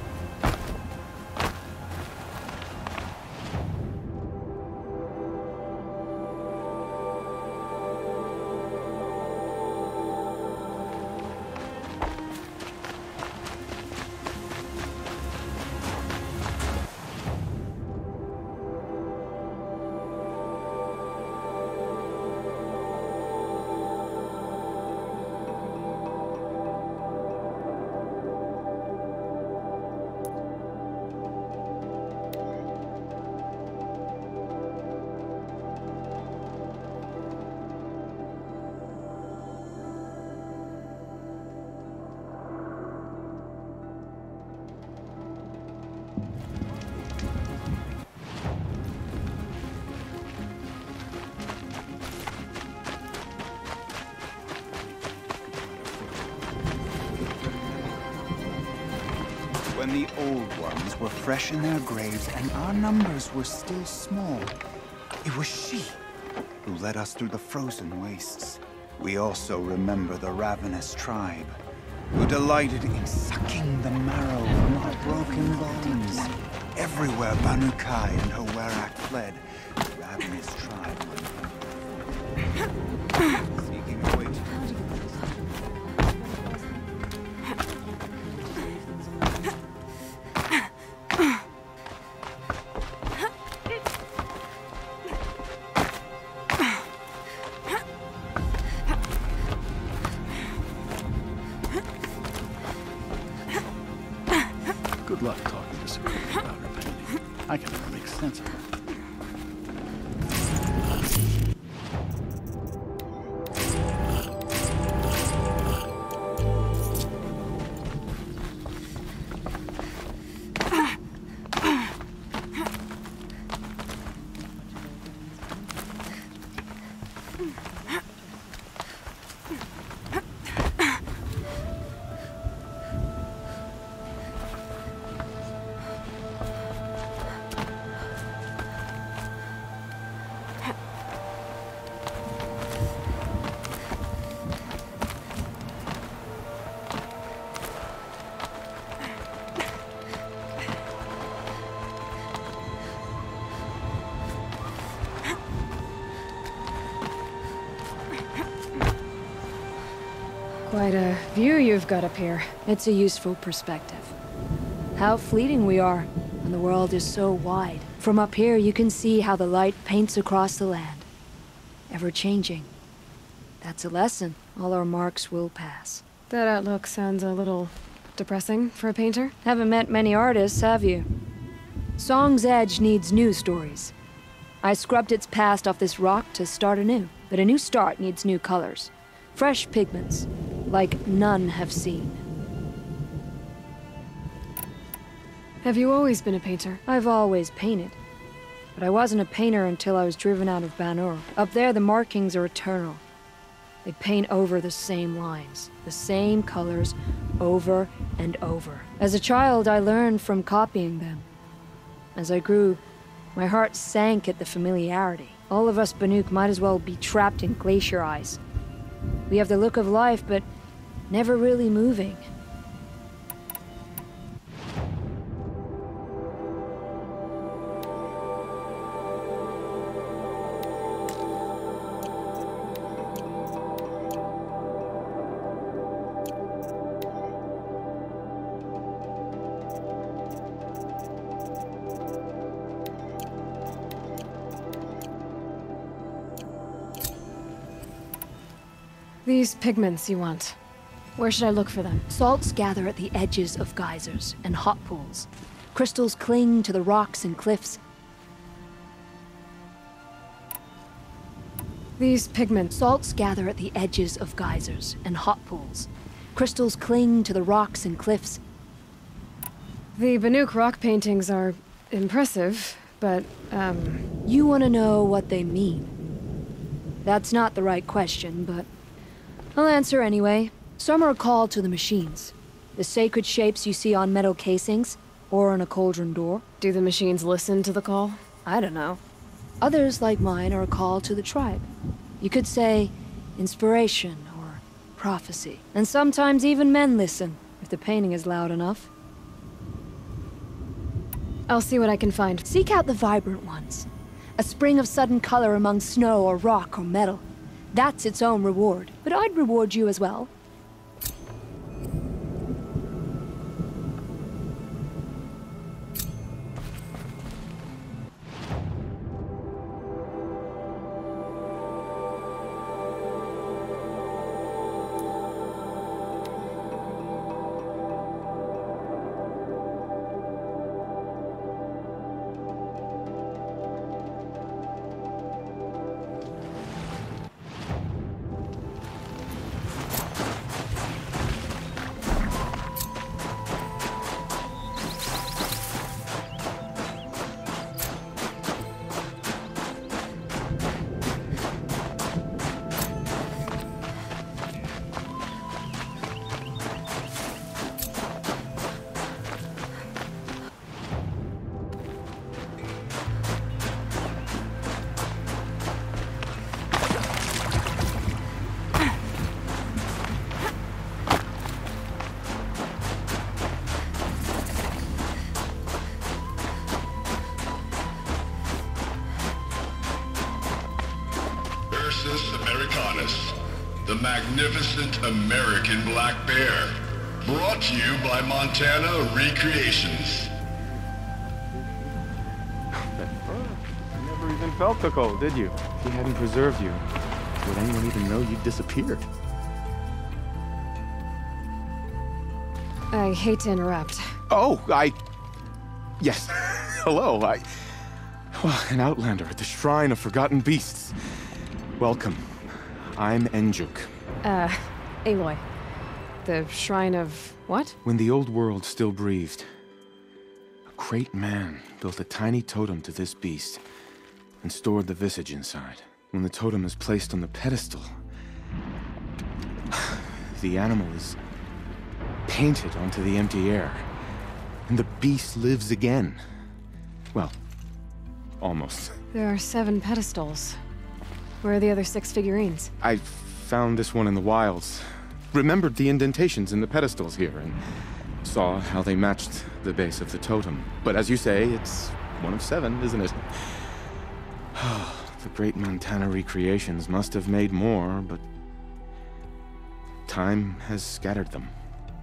Speaker 15: When the old ones were fresh in their graves and our numbers were still small, it was she who led us through the frozen wastes. We also remember the ravenous tribe, who delighted in sucking the marrow from our broken bones. Everywhere Banu Kai and her Werak fled, the ravenous tribe went seeking a way to... Good luck talking to Sakura about her painting. I can never make sense of her.
Speaker 1: Quite a view you've got up here. It's a useful perspective. How fleeting we are, and the world is so wide. From up here, you can see how the light paints across the land. Ever-changing. That's a lesson. All our marks will pass. That outlook sounds a little depressing for a painter. Haven't met many artists, have you? Song's Edge needs new stories. I scrubbed its past off this rock to start anew, but a new start needs new colors. Fresh pigments, like none have seen. Have you always been a painter? I've always painted. But I wasn't a painter until I was driven out of Ban-Ur. Up there, the markings are eternal. They paint over the same lines, the same colors, over and over. As a child, I learned from copying them. As I grew, my heart sank at the familiarity. All of us Banuk might as well be trapped in glacier ice. We have the look of life, but never really moving. These pigments you want. Where should I look for them? Salts gather at the edges of geysers and hot pools. Crystals cling to the rocks and cliffs. These pigments. Salts gather at the edges of geysers and hot pools. Crystals cling to the rocks and cliffs. The Banuk rock paintings are impressive, but, um... You want to know what they mean. That's not the right question, but I'll answer anyway. Some are a call to the machines. The sacred shapes you see on metal casings, or on a cauldron door. Do the machines listen to the call? I don't know. Others, like mine, are a call to the tribe. You could say inspiration or prophecy. And sometimes even men listen, if the painting is loud enough. I'll see what I can find. Seek out the vibrant ones. A spring of sudden color among snow or rock or metal. That's its own reward. But I'd reward you as well.
Speaker 16: Ursus Americanus, the magnificent American black bear. Brought to you by Montana Recreations.
Speaker 17: You never even felt the cold, did you? If he hadn't preserved you, would anyone even know you'd disappeared?
Speaker 1: I hate to interrupt.
Speaker 17: Oh, I... Yes. Hello, I... Well, an outlander at the Shrine of Forgotten Beasts. Welcome. I'm Enjuk.
Speaker 1: Uh, Aloy. The Shrine of... what?
Speaker 17: When the old world still breathed, a great man built a tiny totem to this beast and stored the visage inside. When the totem is placed on the pedestal, the animal is painted onto the empty air, and the beast lives again. Well, almost.
Speaker 1: There are seven pedestals. Where are the other six figurines?
Speaker 17: I found this one in the wilds. Remembered the indentations in the pedestals here, and saw how they matched the base of the totem. But as you say, it's one of seven, isn't it? The great Montana Recreations must have made more, but time has scattered them.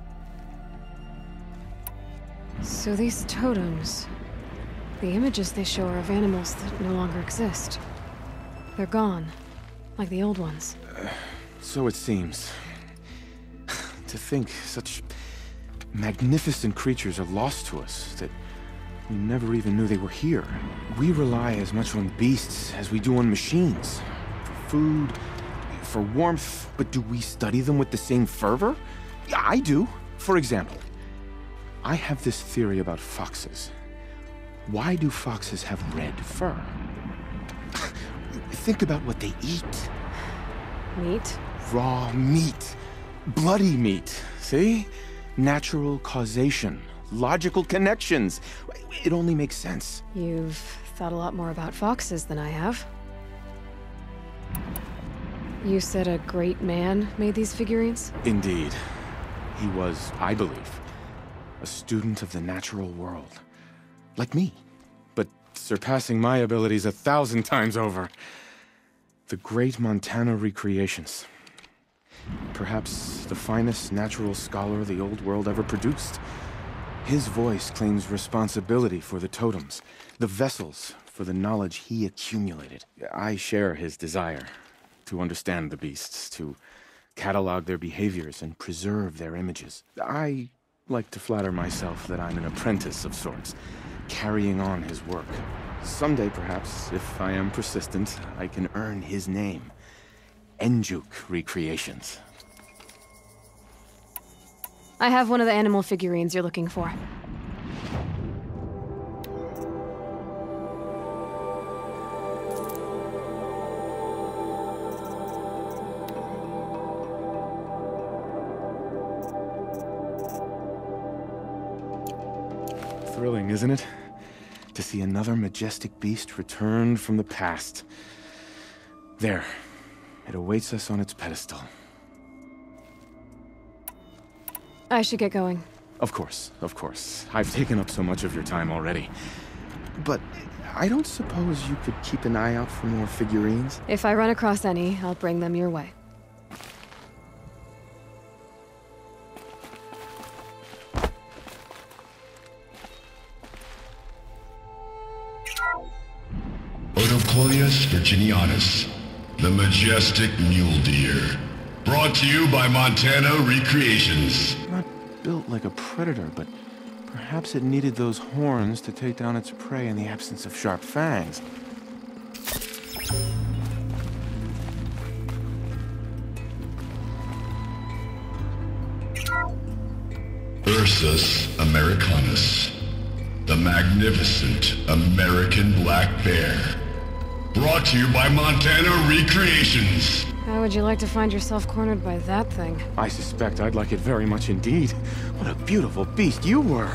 Speaker 1: So these totems... the images they show are of animals that no longer exist. They're gone, like the old ones.
Speaker 17: Uh, so it seems. To think such magnificent creatures are lost to us, that we never even knew they were here. We rely as much on beasts as we do on machines. For food, for warmth, but do we study them with the same fervor? Yeah, I do. For example, I have this theory about foxes. Why do foxes have red fur? Think about what they eat.
Speaker 1: Meat?
Speaker 17: Raw meat. Bloody meat. See? Natural causation. Logical connections. It only makes sense.
Speaker 1: You've thought a lot more about foxes than I have. You said a great man made these figurines?
Speaker 17: Indeed. He was, I believe, a student of the natural world. Like me. But surpassing my abilities a thousand times over. The great Montana Recreations. Perhaps the finest natural scholar the old world ever produced. His voice claims responsibility for the totems, the vessels for the knowledge he accumulated. I share his desire to understand the beasts, to catalog their behaviors and preserve their images. I like to flatter myself that I'm an apprentice of sorts, carrying on his work. Someday, perhaps, if I am persistent, I can earn his name. Enjuk Recreations.
Speaker 1: I have one of the animal figurines you're looking for.
Speaker 17: Thrilling, isn't it? To see another majestic beast returned from the past. There. It awaits us on its pedestal.
Speaker 1: I should get going.
Speaker 17: Of course, of course. I've taken up so much of your time already. But I don't suppose you could keep an eye out for more figurines?
Speaker 1: If I run across any, I'll bring them your way.
Speaker 16: Odocoileus virginianus, the majestic mule deer. Brought to you by Montana Recreations.
Speaker 17: Not built like a predator, but perhaps it needed those horns to take down its prey in the absence of sharp fangs.
Speaker 16: Ursus americanus, the magnificent American black bear. Brought to you by Montana Recreations.
Speaker 1: How would you like to find yourself cornered by that thing?
Speaker 17: I suspect I'd like it very much indeed. What a beautiful beast you were!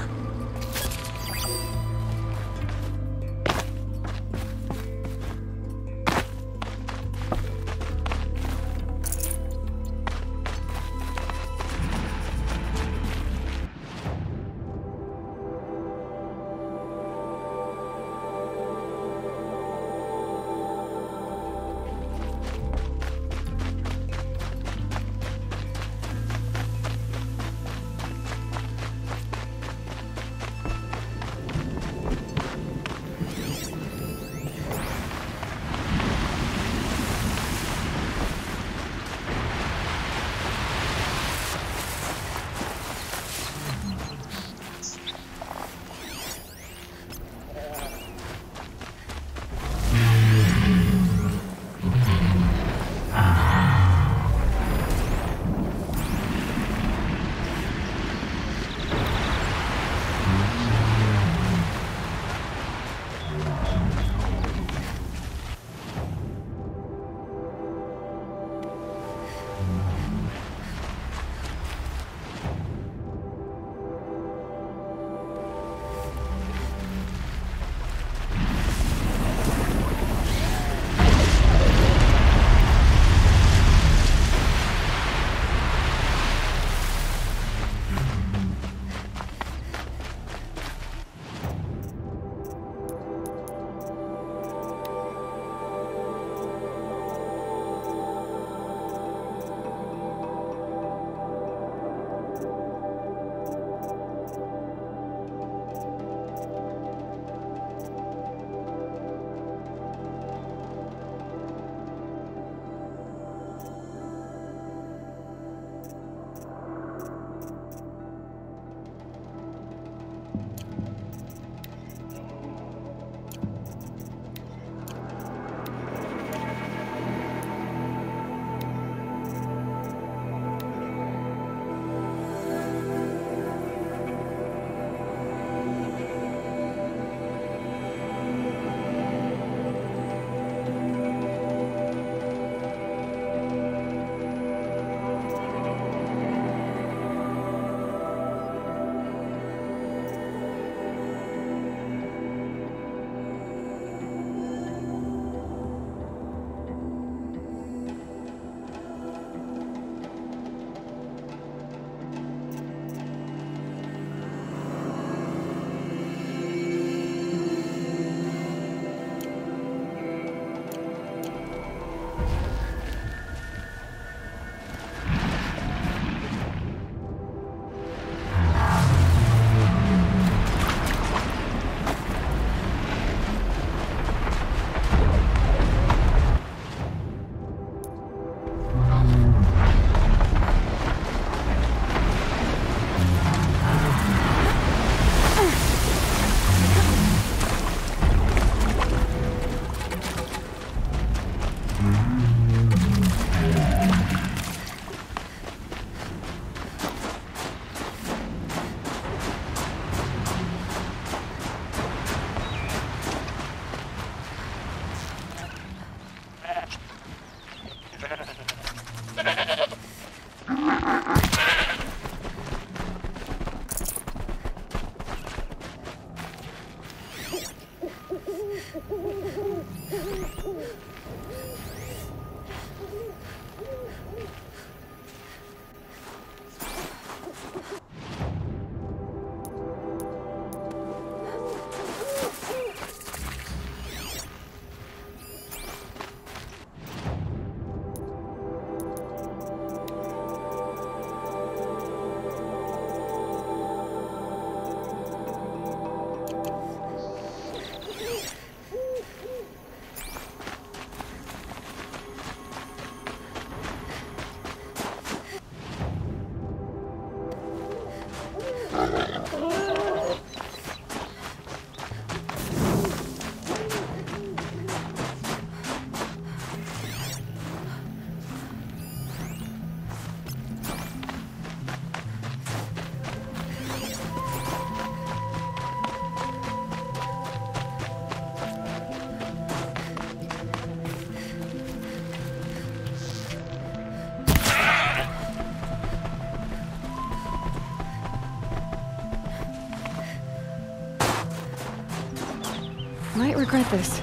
Speaker 1: Might regret this.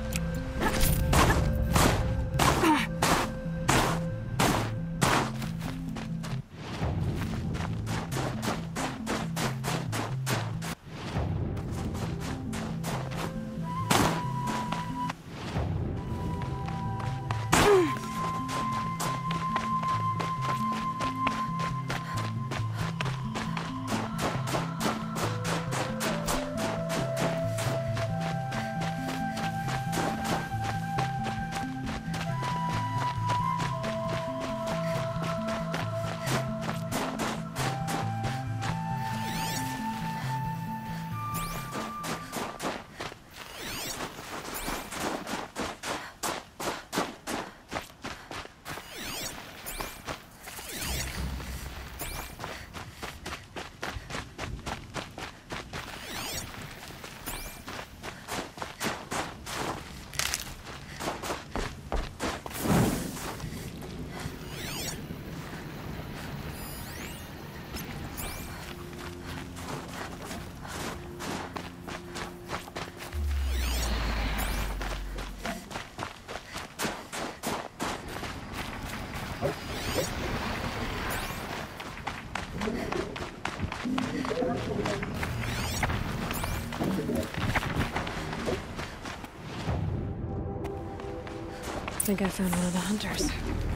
Speaker 1: I think I found one of the hunters.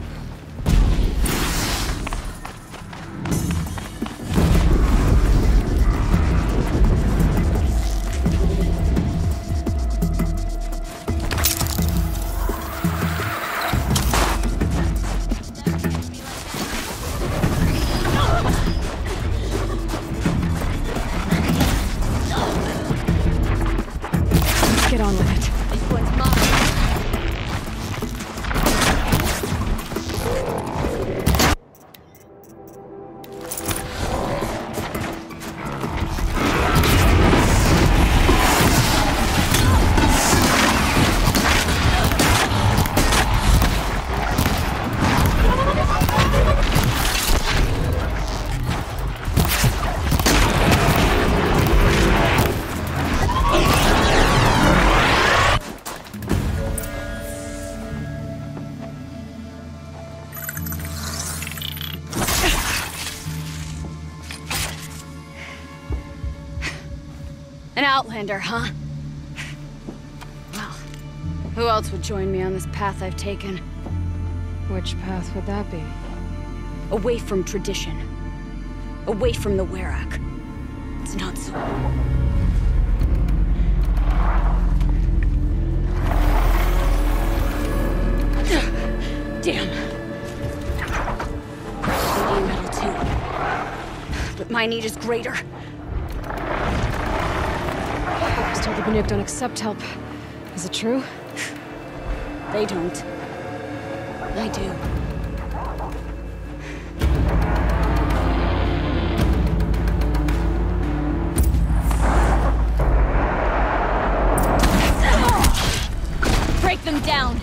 Speaker 1: Let's get on with it.
Speaker 6: This one's mine.
Speaker 18: An outlander, huh? Well, who else would join me on this path I've taken?
Speaker 1: Which path would that be?
Speaker 18: Away from tradition. Away from the Werak. It's not so... Damn. I need metal too. But my need is greater.
Speaker 1: I was told the Banuk don't accept help. Is it true?
Speaker 18: They don't. I do. Break them down!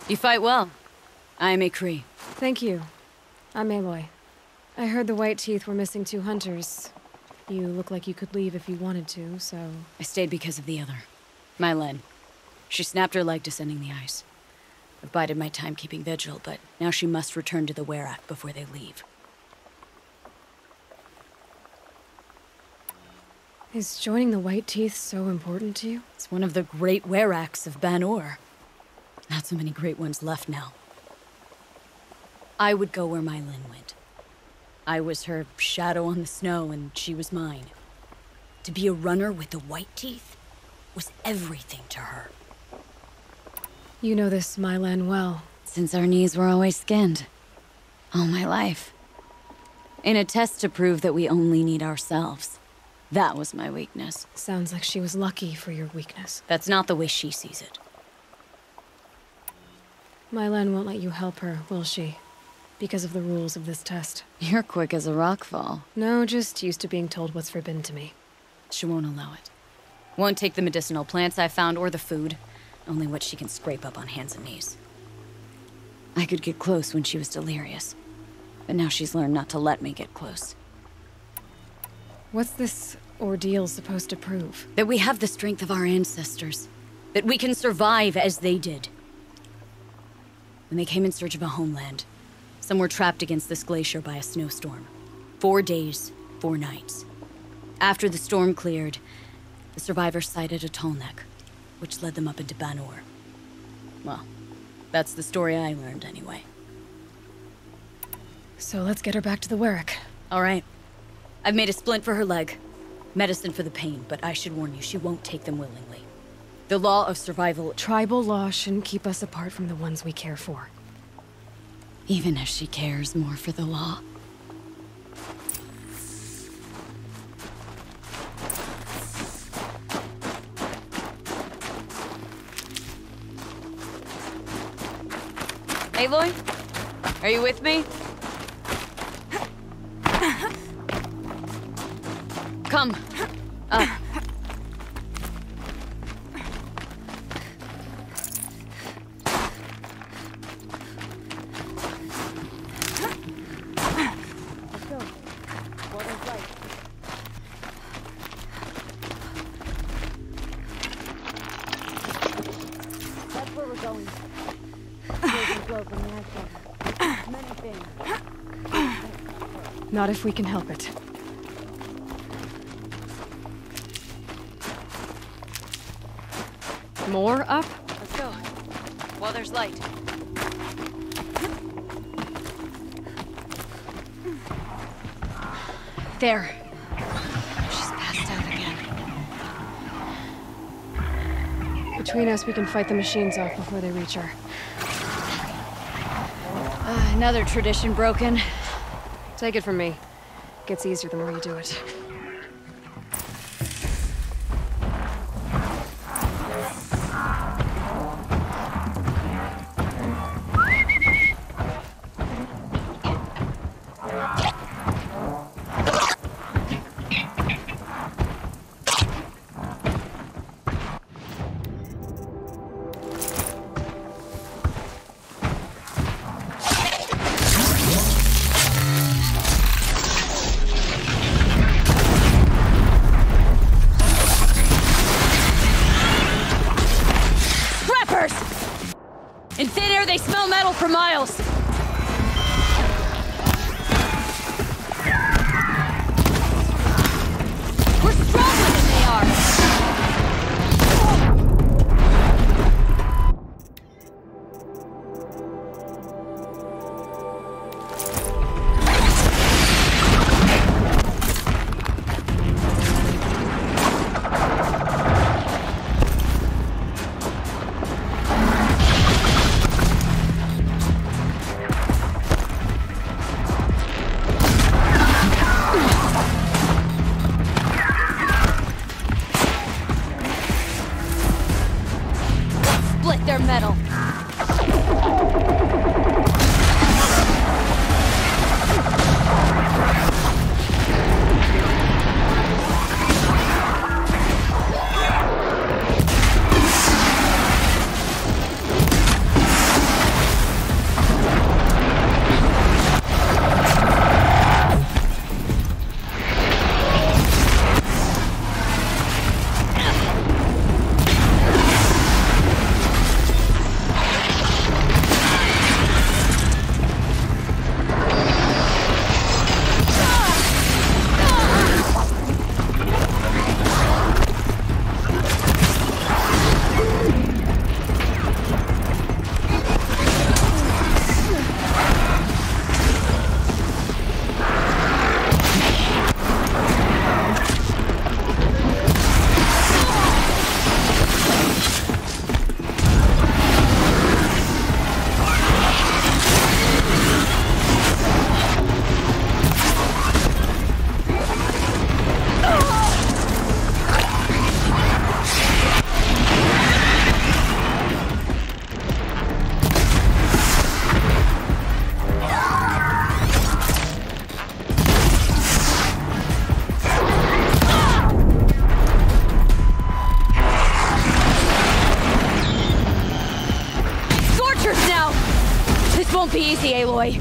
Speaker 18: You fight well. I'm a Kree.
Speaker 1: Thank you. I'm Aloy. I heard the White Teeth were missing two hunters. You look like you could leave if you wanted to, so...
Speaker 18: I stayed because of the other. Mylen. She snapped her leg descending the ice. I've bided my time keeping vigil, but now she must return to the Werak before they leave.
Speaker 1: Is joining the White Teeth so important to you?
Speaker 18: It's one of the great Weraks of Ban-Ur. Not so many great ones left now. I would go where Mylen went. I was her shadow on the snow, and she was mine. To be a runner with the White Teeth was everything to her.
Speaker 1: You know this Mylen well.
Speaker 18: Since our knees were always skinned. All my life. In a test to prove that we only need ourselves. That was my weakness.
Speaker 1: Sounds like she was lucky for your weakness.
Speaker 18: That's not the way she sees it.
Speaker 1: Mylen won't let you help her, will she? Because of the rules of this test.
Speaker 18: You're quick as a rockfall.
Speaker 1: No, just used to being told what's forbidden to me.
Speaker 18: She won't allow it. Won't take the medicinal plants I found or the food. Only what she can scrape up on hands and knees. I could get close when she was delirious. But now she's learned not to let me get close.
Speaker 1: What's this ordeal supposed to prove?
Speaker 18: That we have the strength of our ancestors. That we can survive as they did. When they came in search of a homeland, some were trapped against this glacier by a snowstorm. Four days, four nights. After the storm cleared, the survivors sighted a tall neck, which led them up into Ban-Ur. Well, that's the story I learned anyway.
Speaker 1: So let's get her back to the Werak.
Speaker 18: All right. I've made a splint for her leg. Medicine for the pain, but I should warn you, she won't take them willingly. The law of survival...
Speaker 1: Tribal law shouldn't keep us apart from the ones we care for.
Speaker 18: Even if she cares more for the law. Aloy? Are you with me? Come. Up.
Speaker 1: Not if we can help it. More up?
Speaker 18: Let's go. While there's light. There. She's passed out again.
Speaker 1: Between us, we can fight the machines off before they reach her.
Speaker 18: Uh, another tradition broken.
Speaker 1: Take it from me. Gets easier the more you do it.
Speaker 18: In thin air, they smell metal for miles. We're stronger than they are.
Speaker 1: be easy, Aloy.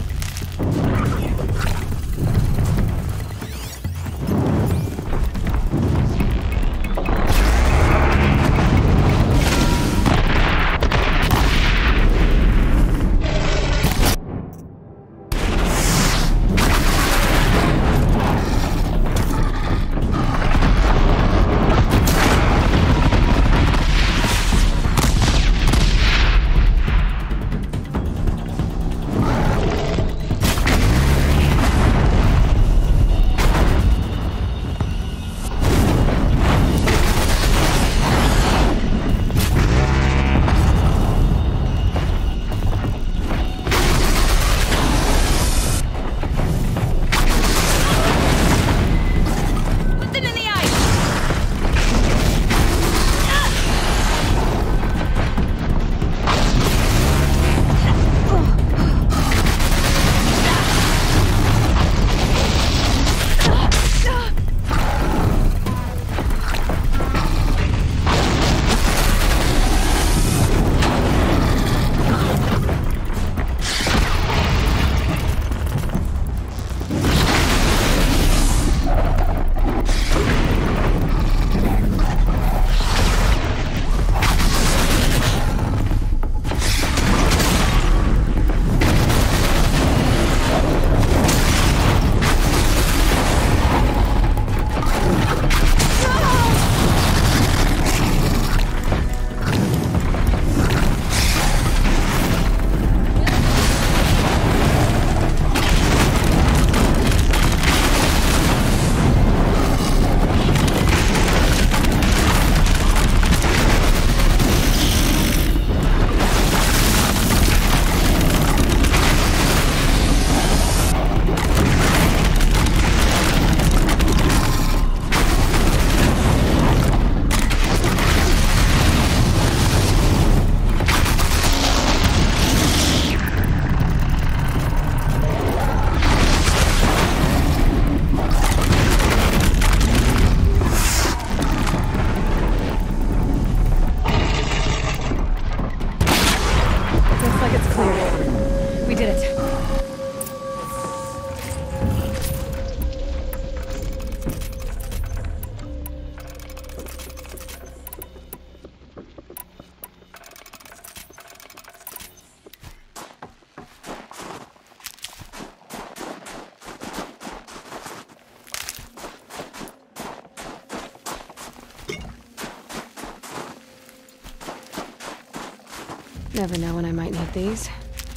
Speaker 1: Never know when I might need these.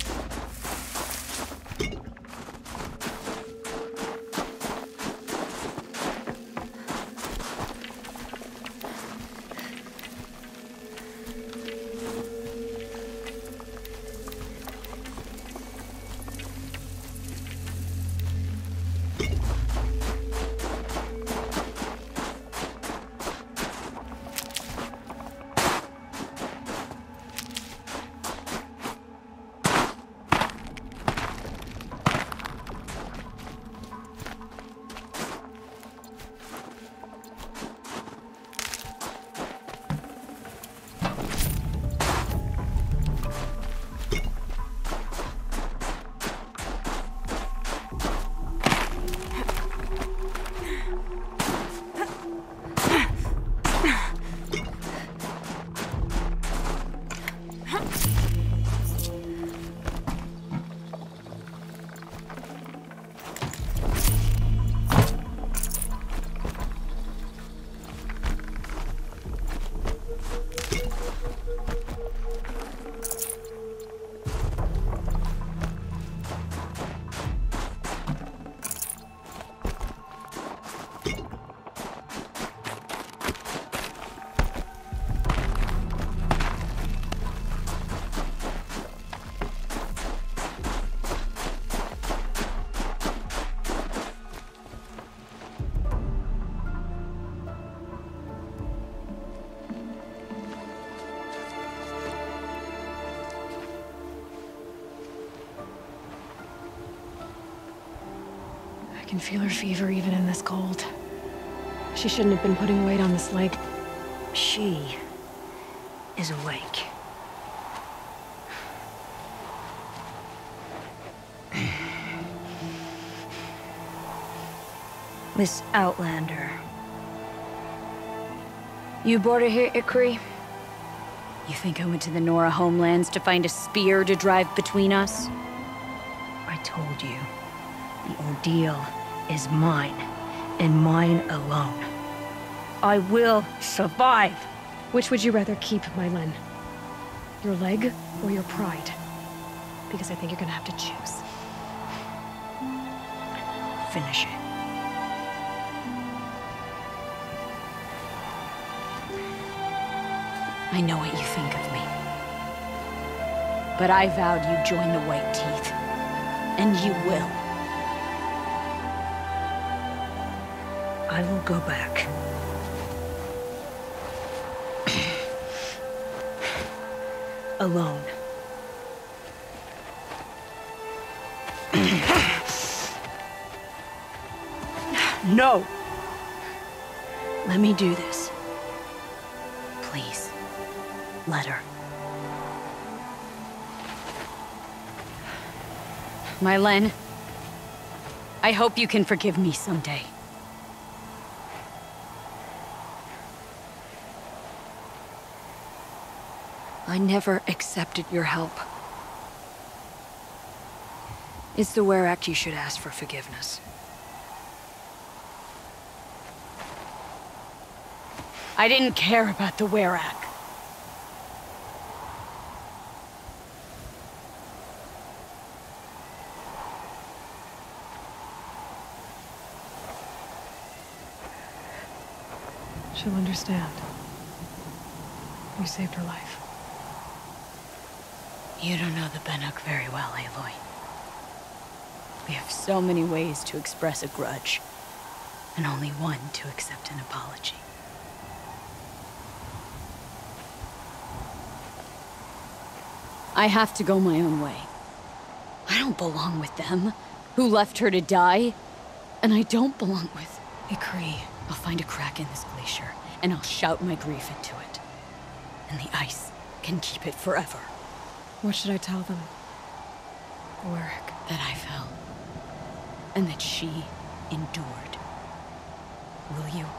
Speaker 1: I can feel her fever even in this cold. She shouldn't have been putting weight on this leg. She is awake. This Outlander. You boarded here, Ikri?
Speaker 18: You think I went to the Nora homelands to find a spear to drive between us?
Speaker 1: I told you. The ordeal is mine, and mine alone. I will survive!
Speaker 19: Which would you rather keep, Mylen? Your leg or your pride? Because I think you're gonna have to choose.
Speaker 1: Finish it.
Speaker 18: I know what you think of me. But I vowed you'd join the White Teeth. And you will.
Speaker 1: I will go back. Alone. No! Let me do this.
Speaker 18: Please. Let her. Mylen, I hope you can forgive me someday.
Speaker 1: I never accepted your help. It's the Werak you should ask for forgiveness.
Speaker 18: I didn't care about the Werak.
Speaker 19: She'll understand. You saved her life.
Speaker 18: You don't know the Banuk very well, Aloy. We have so many ways to express a grudge, and only one to accept an apology. I have to go my own way. I don't belong with them, who left her to die. And I don't belong with Ikri. I'll find a crack in this glacier, and I'll shout my grief into it. And the ice can keep it forever.
Speaker 19: What should I tell them? Werak.
Speaker 18: That I fell. And that she endured. Will you?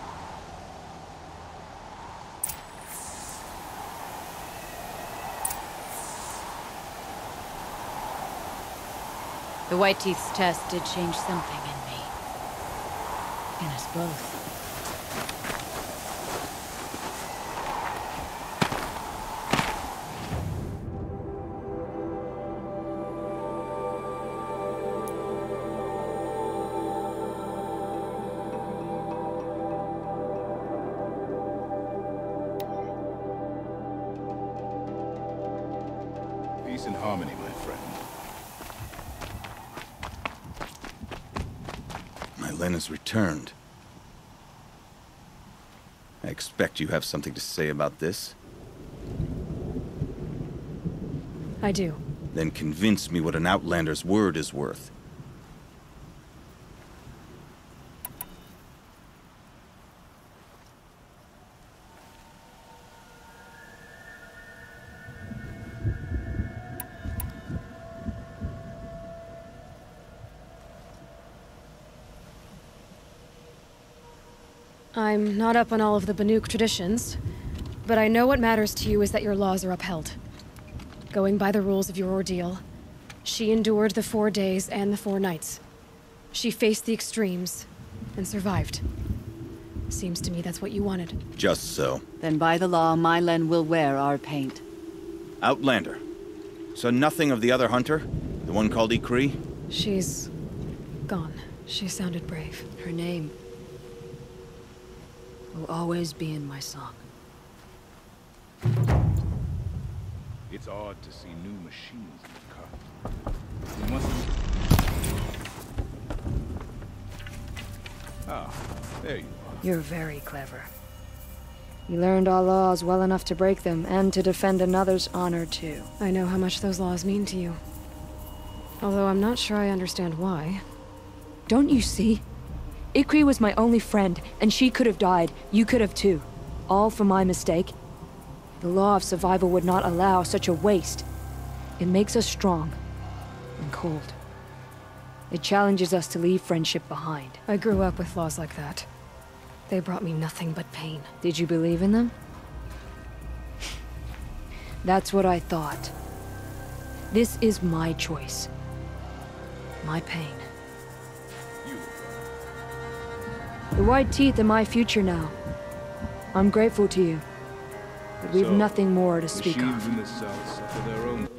Speaker 18: The White Teeth's test did change something in me. In us both.
Speaker 16: Peace and harmony, my friend.
Speaker 13: Mylen has returned. I expect you have something to say about this.
Speaker 19: I do.
Speaker 13: Then convince me what an Outlander's word is worth.
Speaker 19: I'm not up on all of the Banuk traditions, but I know what matters to you is that your laws are upheld. Going by the rules of your ordeal, she endured the four days and the four nights. She faced the extremes and survived. Seems to me that's what you wanted.
Speaker 13: Just so.
Speaker 14: Then by the law, Mylen will wear our paint.
Speaker 13: Outlander. So nothing of the other hunter? The one called Ikri?
Speaker 19: She's gone. She sounded brave.
Speaker 1: Her name will always be in my song.
Speaker 16: It's odd to see new machines in the cut. We must... Ah, there you are.
Speaker 1: You're very clever. You learned our laws well enough to break them, and to defend another's honor, too.
Speaker 19: I know how much those laws mean to you. Although I'm not sure I understand why.
Speaker 1: Don't you see? Ikri was my only friend, and she could have died. You could have too. All for my mistake. The law of survival would not allow such a waste. It makes us strong and cold. It challenges us to leave friendship behind.
Speaker 19: I grew up with laws like that. They brought me nothing but pain.
Speaker 1: Did you believe in them? That's what I thought. This is my choice. My pain. The white teeth are my future now. I'm grateful to you. But we've
Speaker 20: So,
Speaker 1: nothing more to speak
Speaker 20: machines
Speaker 1: of.
Speaker 20: in the South suffer their own.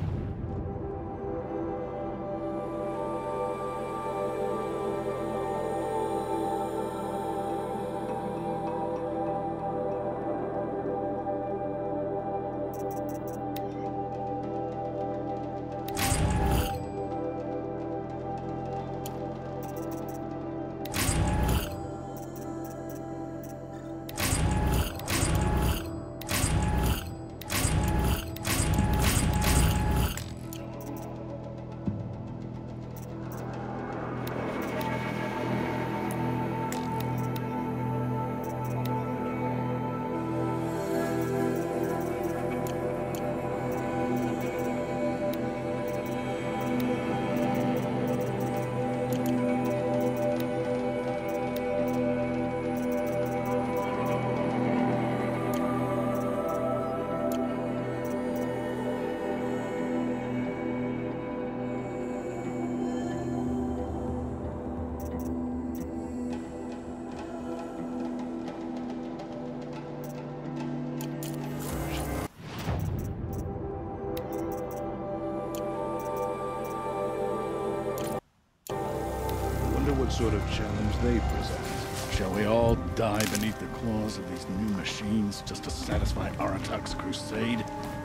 Speaker 20: What sort of challenge they present? Shall we all die beneath the claws of these new machines just to satisfy Aratak's crusade?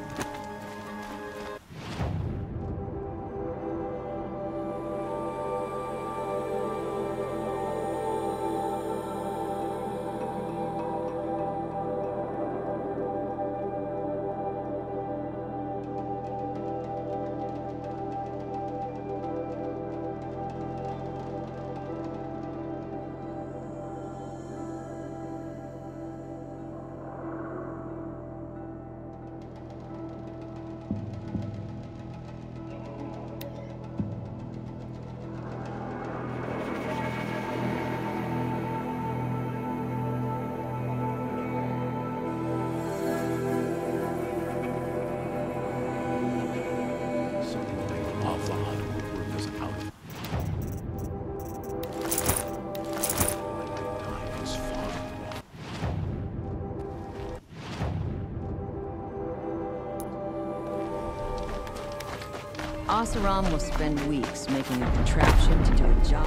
Speaker 21: Oseram will spend weeks making a contraption to do a job.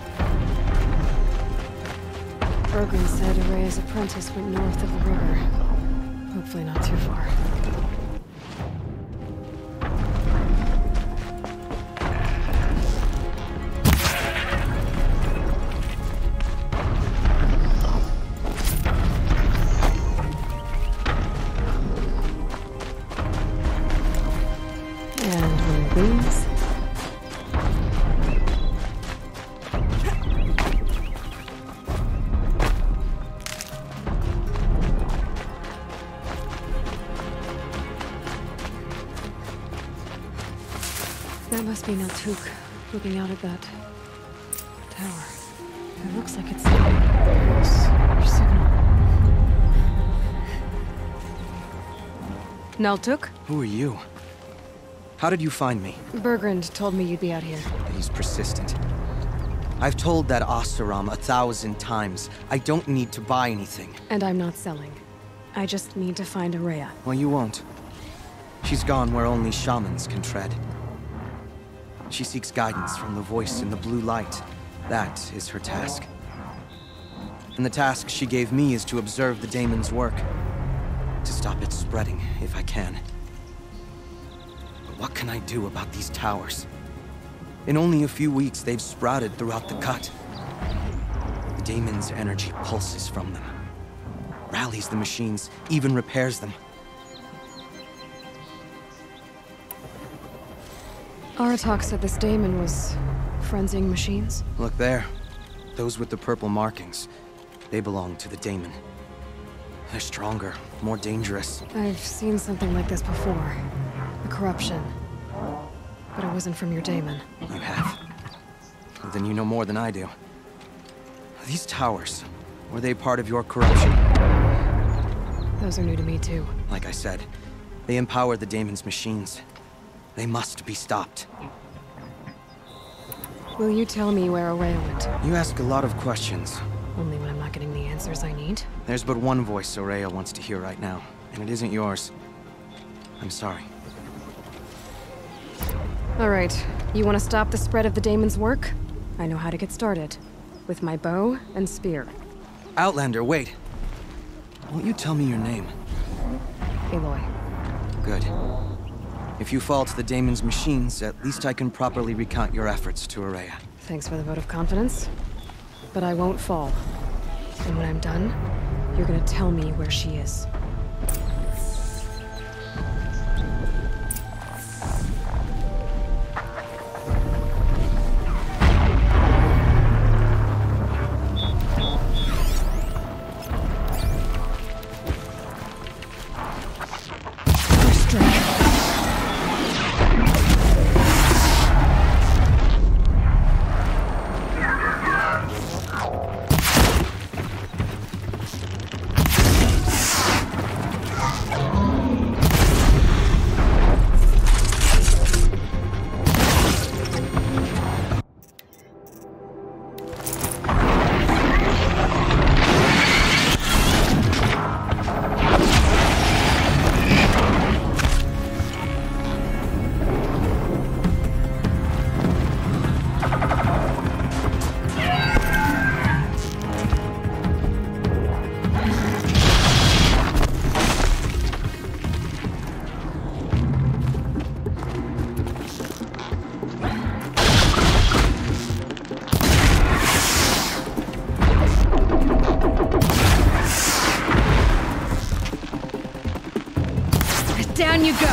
Speaker 19: Bergren said Araya's apprentice went north of the river. Hopefully not too far. That must be Naltuk, looking out at that tower. It looks like it's our signal. Naltuk?
Speaker 22: Who are you? How did you find me?
Speaker 19: Bergrand told me you'd be out here.
Speaker 22: He's persistent. I've told that Oseram a thousand times. I don't need to buy anything.
Speaker 19: And I'm not selling. I just need to find Araya.
Speaker 22: Well, you won't. She's gone where only shamans can tread. She seeks guidance from the voice in the blue light. That is her task. And the task she gave me is to observe the daemon's work. To stop it spreading, if I can. But what can I do about these towers? In only a few weeks, they've sprouted throughout the cut. The daemon's energy pulses from them. Rallies the machines, even repairs them.
Speaker 19: Aratak said this daemon was frenzying machines.
Speaker 22: Look there. Those with the purple markings. They belong to the daemon. They're stronger, more dangerous.
Speaker 19: I've seen something like this before. A corruption. But it wasn't from your daemon.
Speaker 22: You have. Then you know more than I do. These towers, were they part of your corruption?
Speaker 19: Those are new to me, too.
Speaker 22: Like I said, they empower the Daemon's machines. They must be stopped.
Speaker 19: Will you tell me where Ourea went?
Speaker 22: You ask a lot of questions.
Speaker 19: Only when I'm not getting the answers I need.
Speaker 22: There's but one voice Ourea wants to hear right now, and it isn't yours. I'm sorry.
Speaker 19: All right. You want to stop the spread of the Daemon's work? I know how to get started. With my bow and spear.
Speaker 22: Outlander, wait. Won't you tell me your name?
Speaker 19: Aloy.
Speaker 22: Good. If you fall to the Daemon's machines, at least I can properly recount your efforts to Ourea.
Speaker 19: Thanks for the vote of confidence. But I won't fall. And when I'm done, you're gonna tell me where she is. Down you go!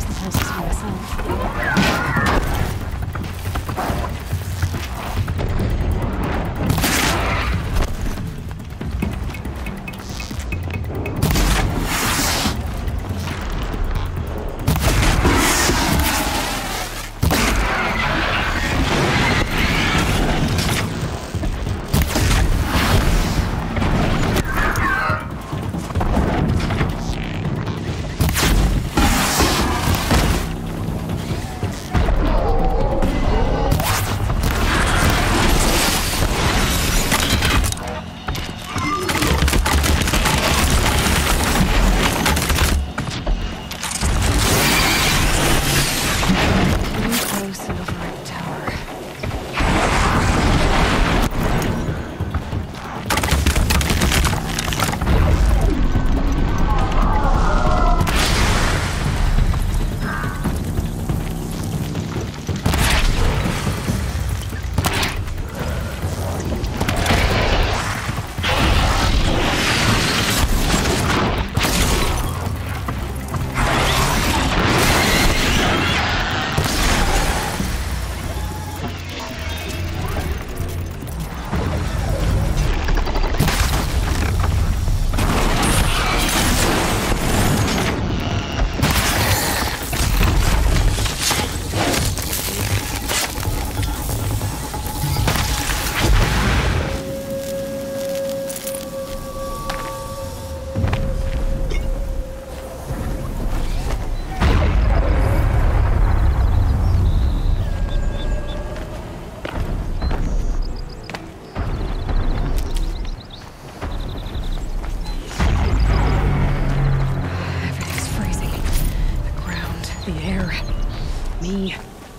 Speaker 19: the closest to myself. Me.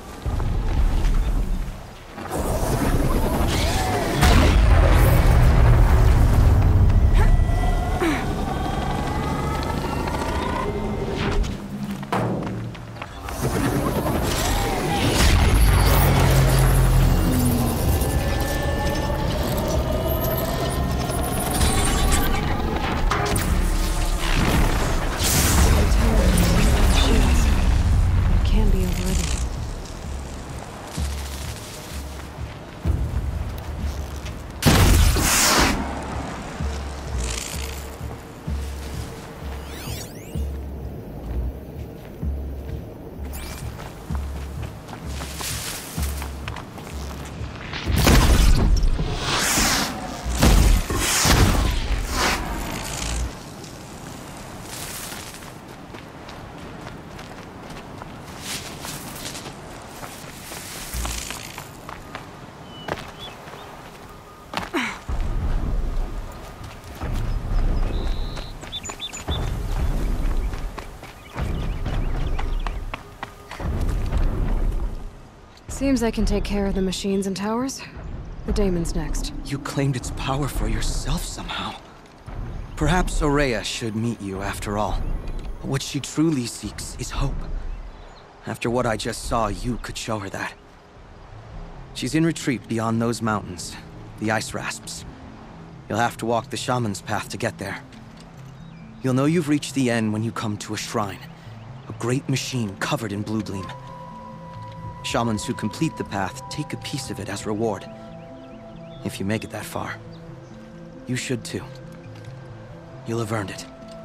Speaker 19: Seems I can take care of the machines and towers. The daemon's next.
Speaker 22: You claimed its power for yourself somehow. Perhaps Ourea should meet you after all. What she truly seeks is hope. After what I just saw, you could show her that. She's in retreat beyond those mountains, the ice rasps. You'll have to walk the shaman's path to get there. You'll know you've reached the end when you come to a shrine. A great machine covered in blue gleam. Shamans who complete the path take a piece of it as reward. If you make it that far, you should too. You'll have earned it.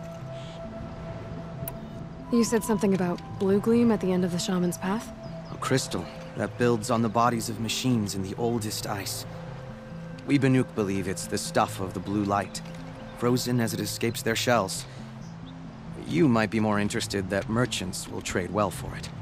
Speaker 19: You said something about blue gleam at the end of the shaman's path?
Speaker 22: A crystal that builds on the bodies of machines in the oldest ice. We Banuk believe it's the stuff of the blue light, frozen as it escapes their shells. You might be more interested that merchants will trade well for it.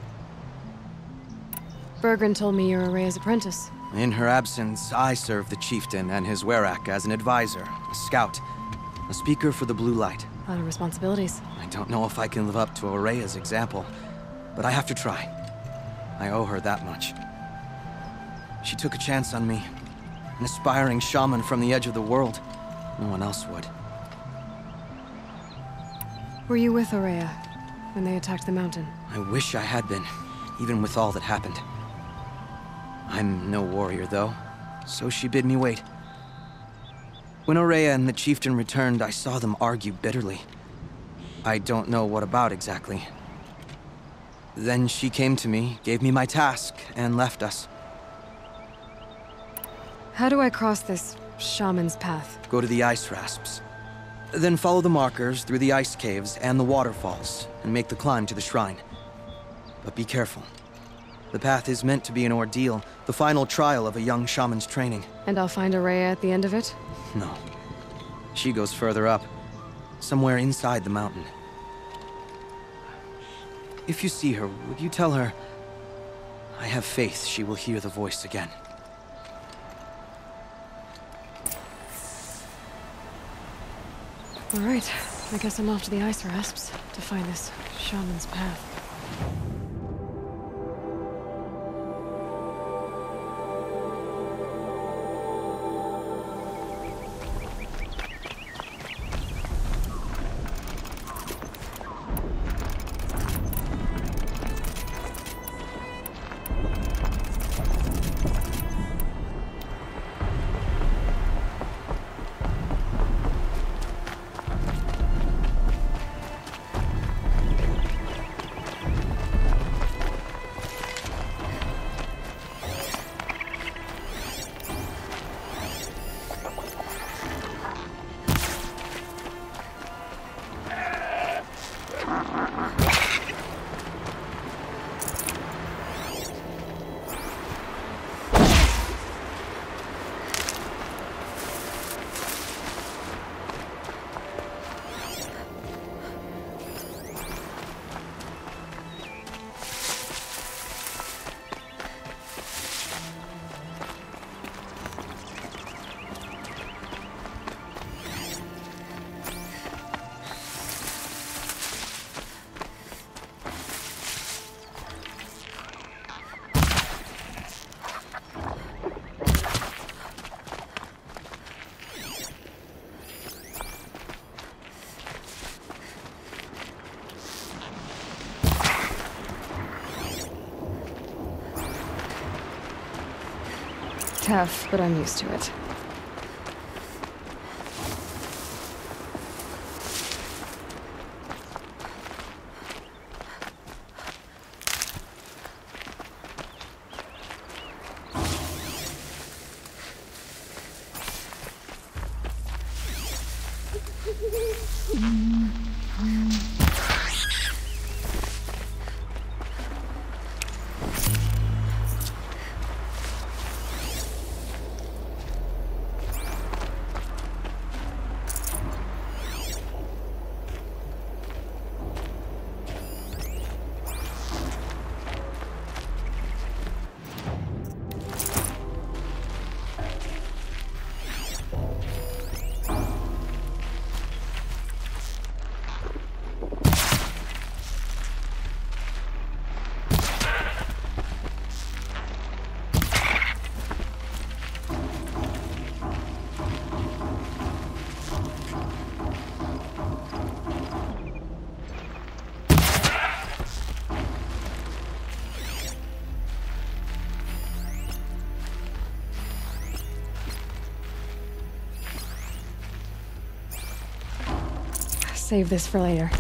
Speaker 19: Bergren told me you're Ourea's apprentice.
Speaker 22: In her absence, I serve the chieftain and his werak as an advisor, a scout, a speaker for the blue light.
Speaker 19: A lot of responsibilities.
Speaker 22: I don't know if I can live up to Ourea's example, but I have to try. I owe her that much. She took a chance on me, an aspiring shaman from the edge of the world. No one else would.
Speaker 19: Were you with Ourea when they attacked the mountain?
Speaker 22: I wish I had been, even with all that happened. I'm no warrior, though, so she bid me wait. When Ourea and the chieftain returned, I saw them argue bitterly. I don't know what about exactly. Then she came to me, gave me my task, and left us.
Speaker 19: How do I cross this shaman's path?
Speaker 22: Go to the ice rasps. Then follow the markers through the ice caves and the waterfalls, and make the climb to the shrine. But be careful. The path is meant to be an ordeal, the final trial of a young shaman's training.
Speaker 19: And I'll find Araya at the end of it?
Speaker 22: No. She goes further up, somewhere inside the mountain. If you see her, would you tell her, I have faith she will hear the voice again.
Speaker 19: All right, I guess I'm off to the ice rasps to find this shaman's path. Tough, but I'm used to it. Save this for later.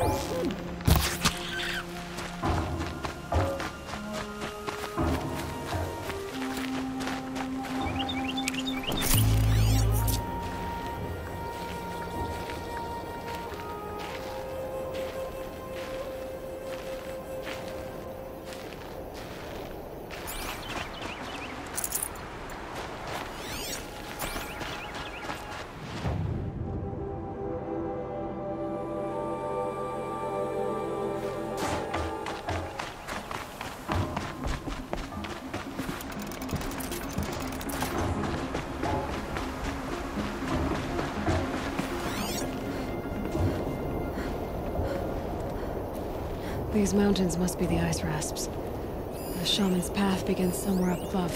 Speaker 19: These mountains must be the ice rasps. The shaman's path begins somewhere up above.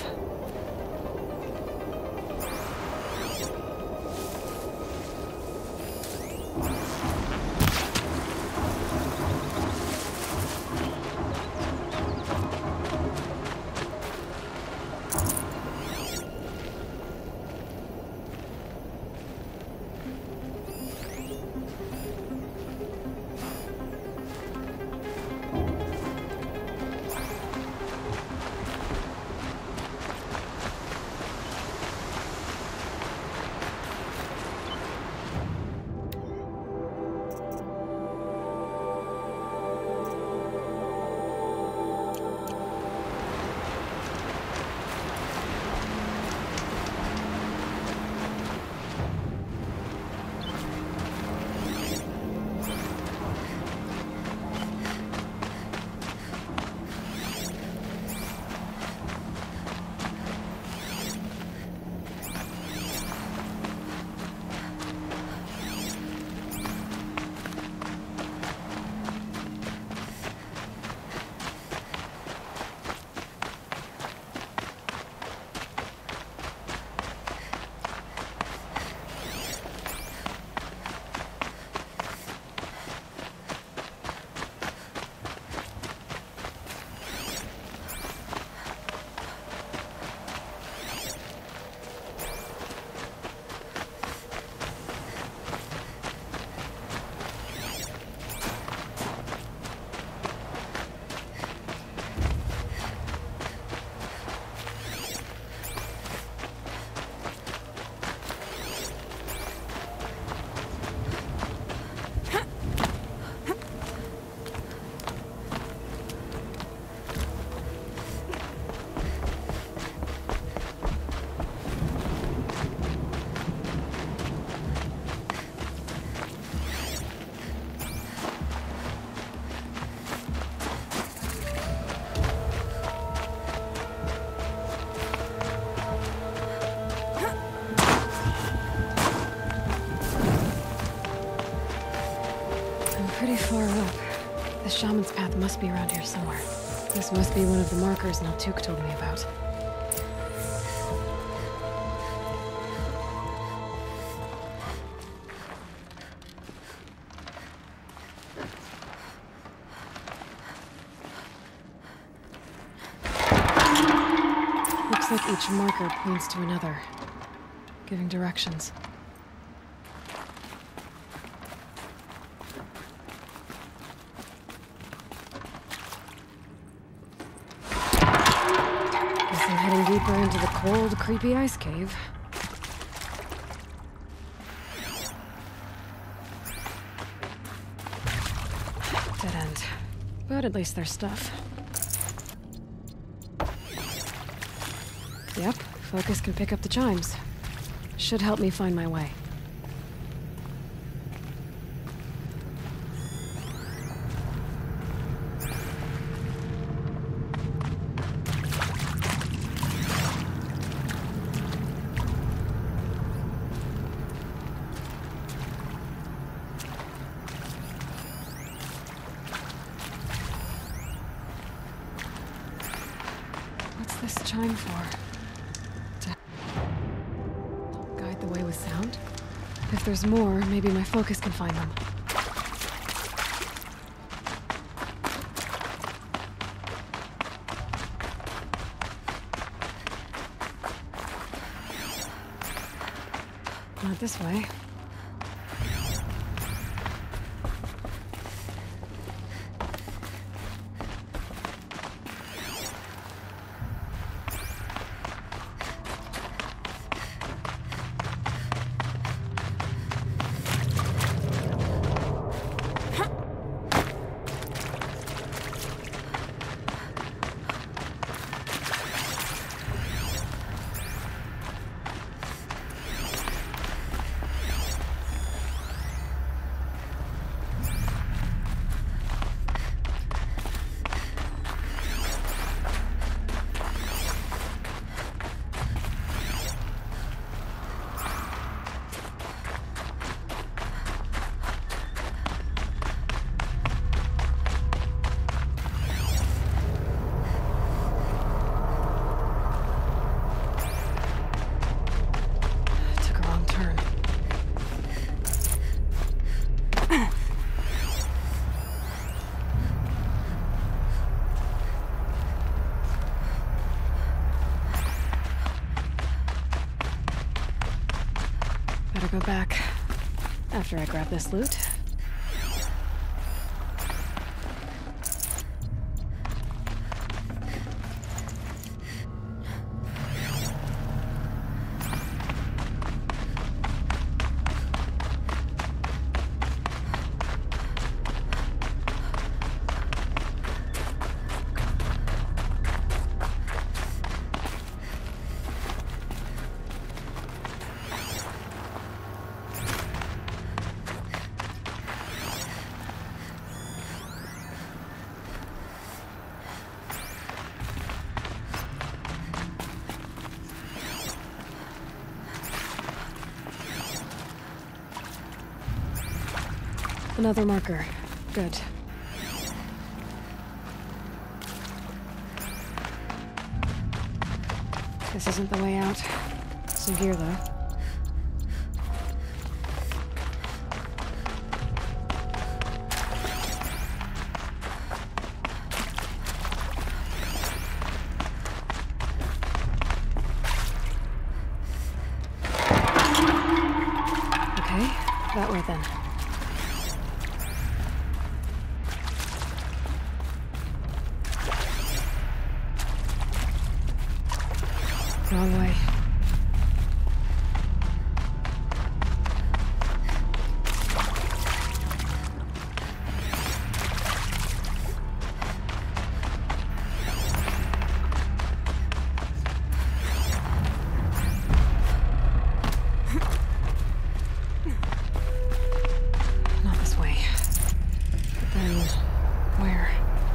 Speaker 19: Pretty far up. The shaman's path must be around here somewhere. This must be one of the markers Naltuk told me about. Looks like each marker points to another, giving directions. Deeper into the cold, creepy ice cave. Dead end. But at least there's stuff. Yep, focus can pick up the chimes. Should help me find my way. This chime for? To guide the way with sound? If there's more, maybe my focus can find them. Not this way. go back after I grab this loot. Another marker. Good. This isn't the way out. Some gear, though. Okay, that way then. Wrong way. Not this way. But then, where?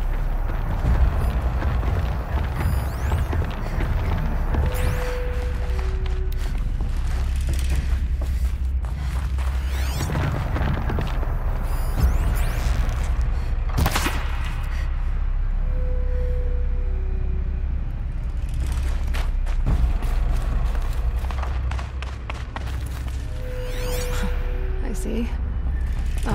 Speaker 19: See? Up.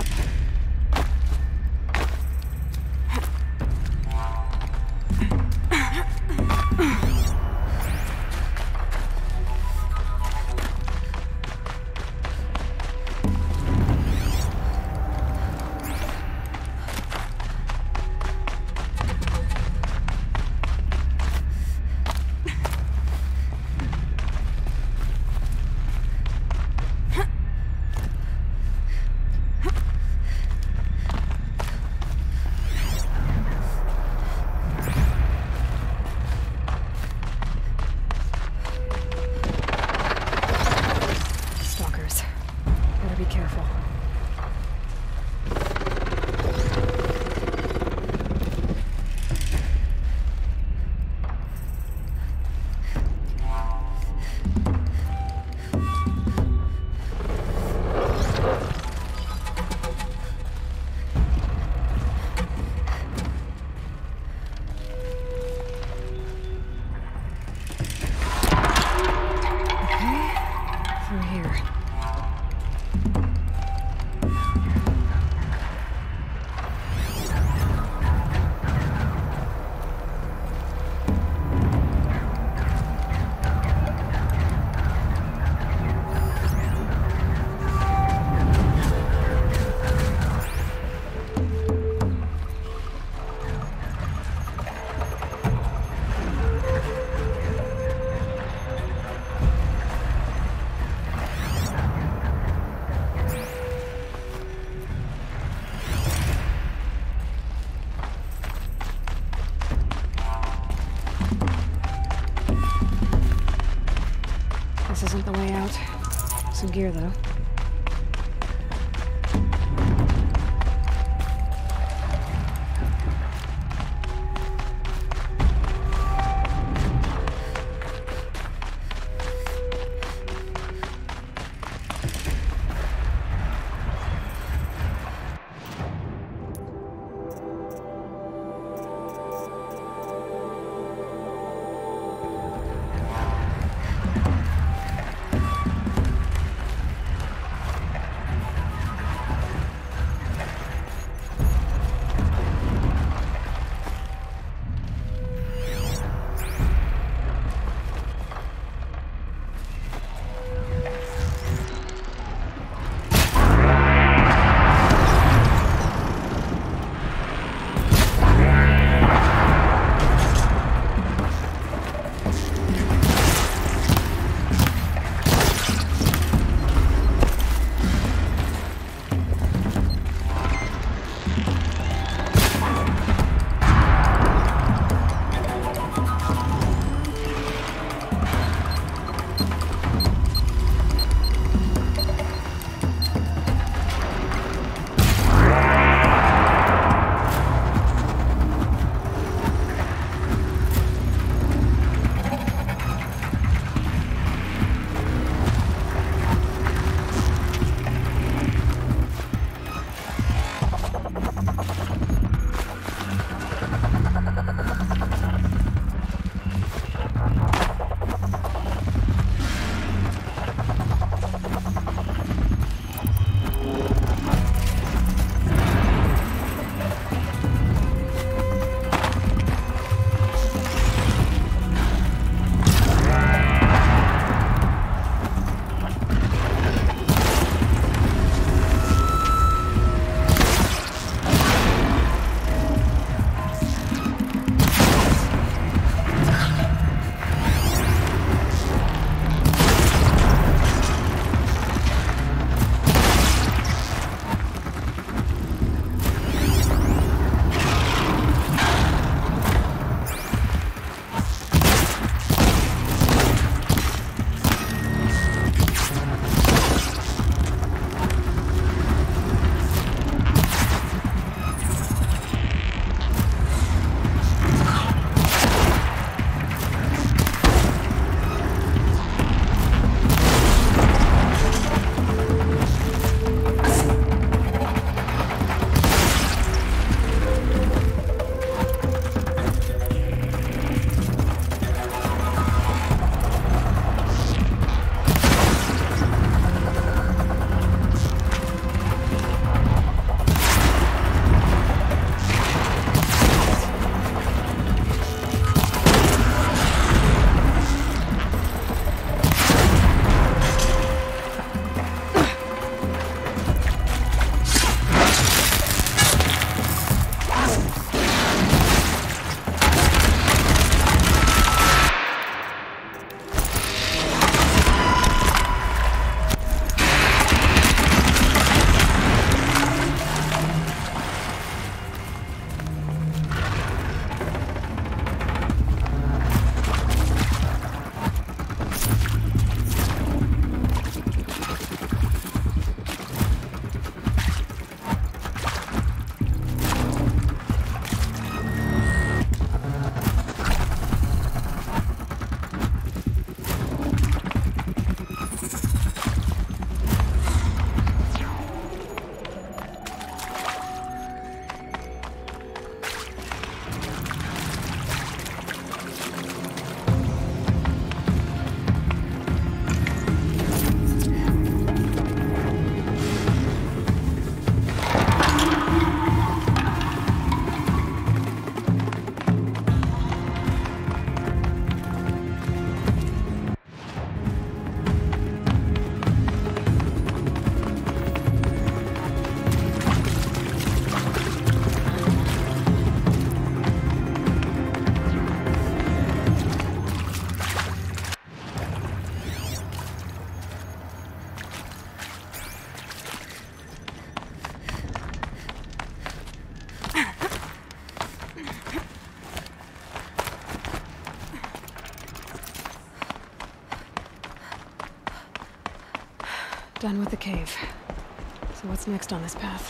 Speaker 19: Better be careful. This isn't the way out. Some gear, though. Done with the cave. So what's next on this path?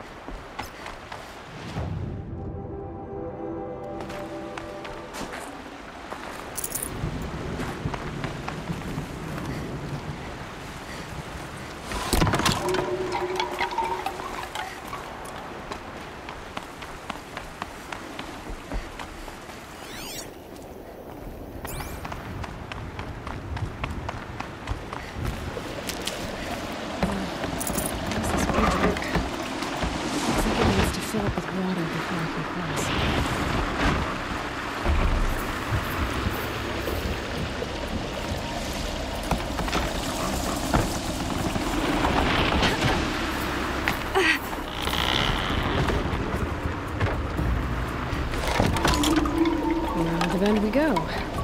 Speaker 19: Then we go. Now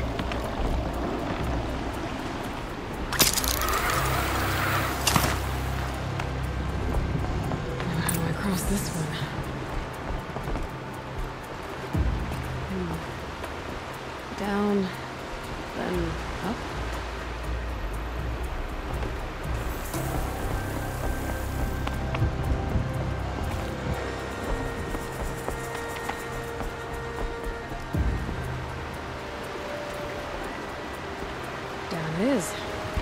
Speaker 19: how do I cross this one? Hmm. Down, then up. It is.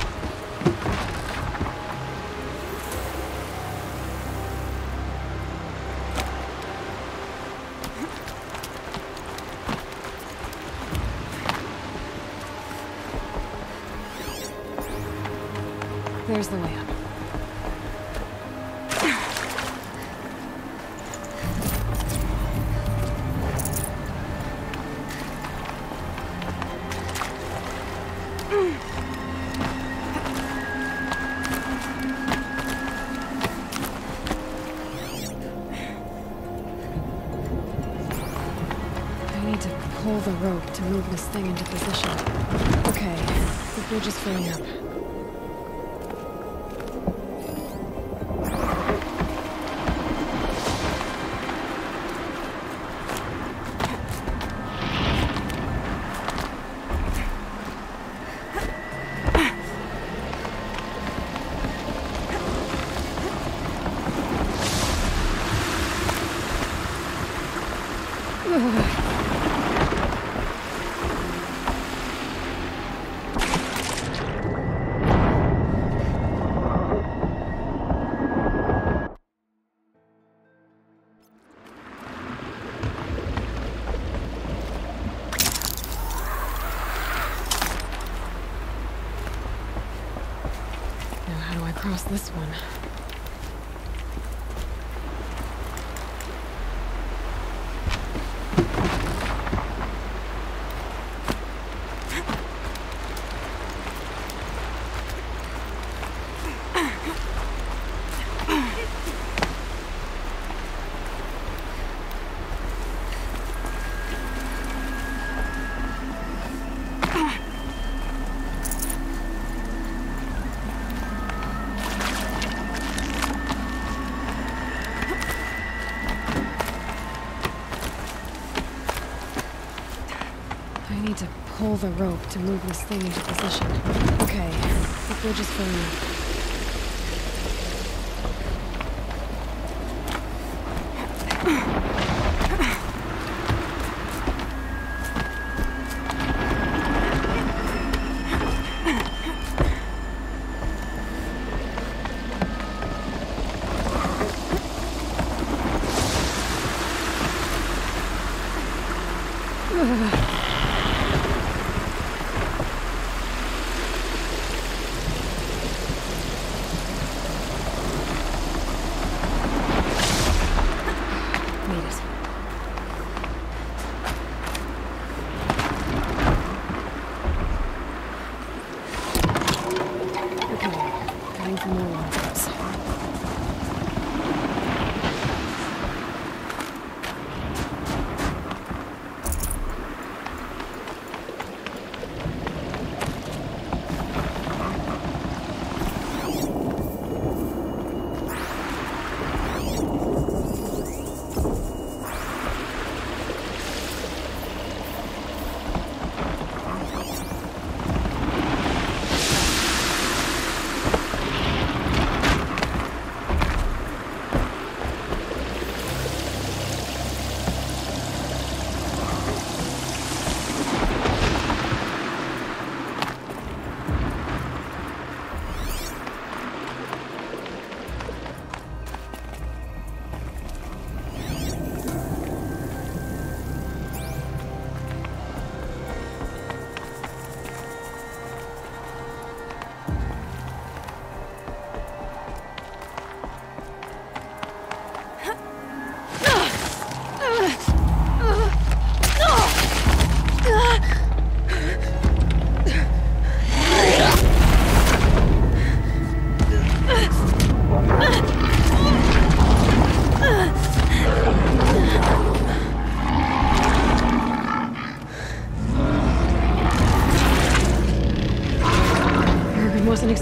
Speaker 19: There's the way up. Pull the rope to move this thing into position. Okay, the bridge is filling up. Across this one. I need to pull the rope to move this thing into position. Okay, the bridge is filling up.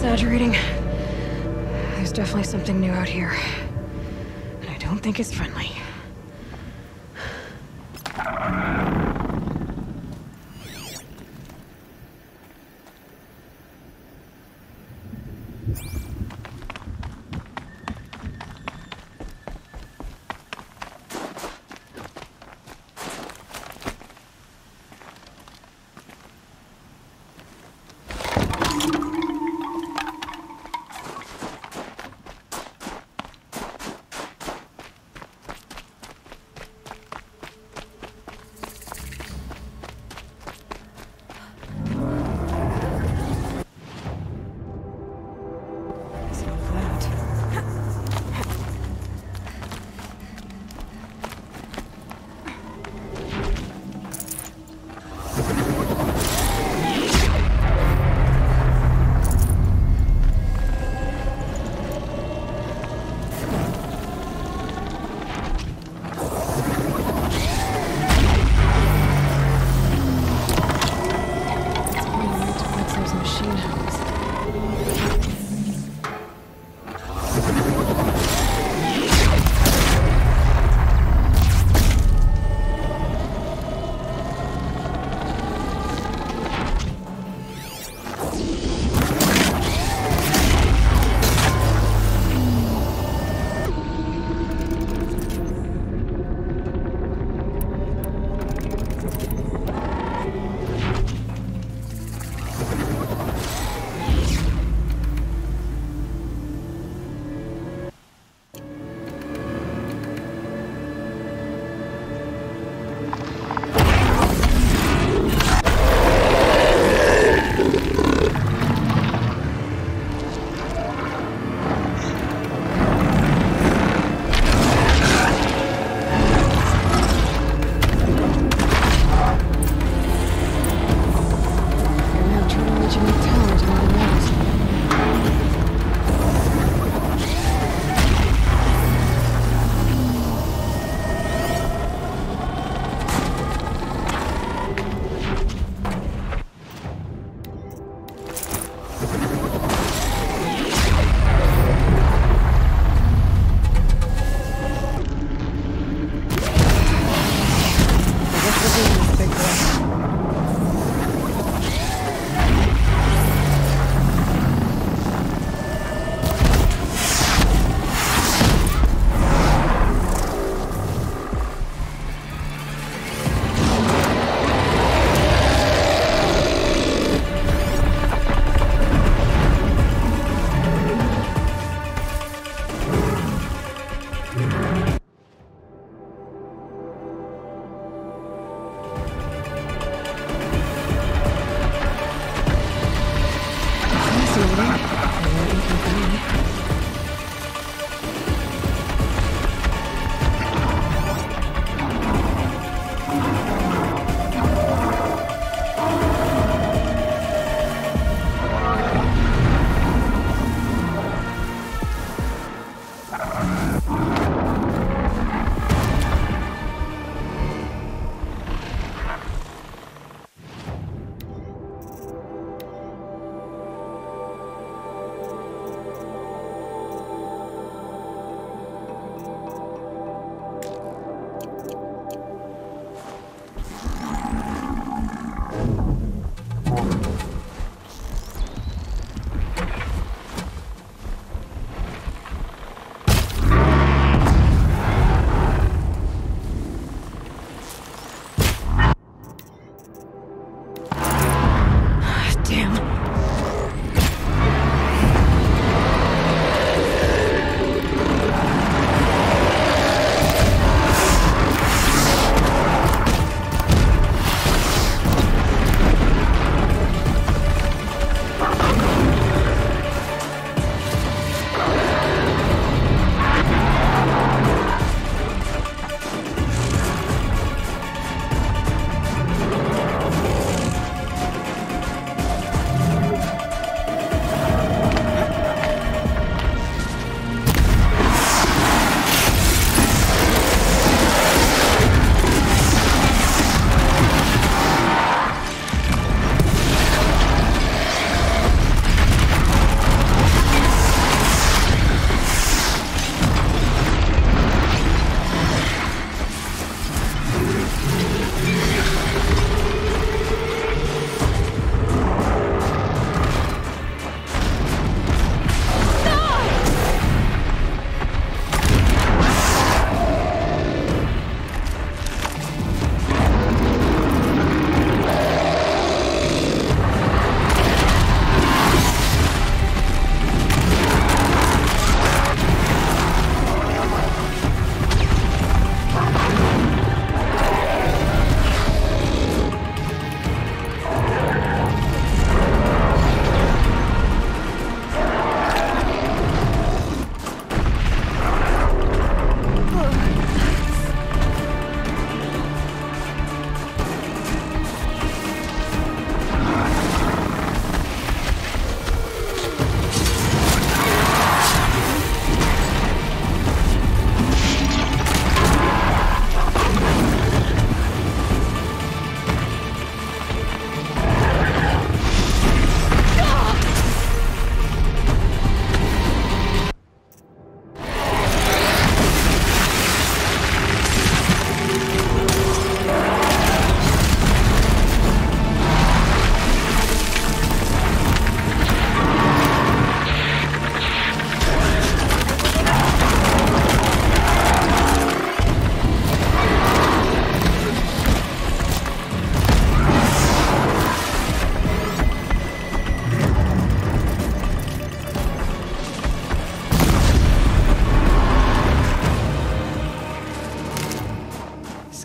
Speaker 19: exaggerating. There's definitely something new out here. And I don't think it's friendly.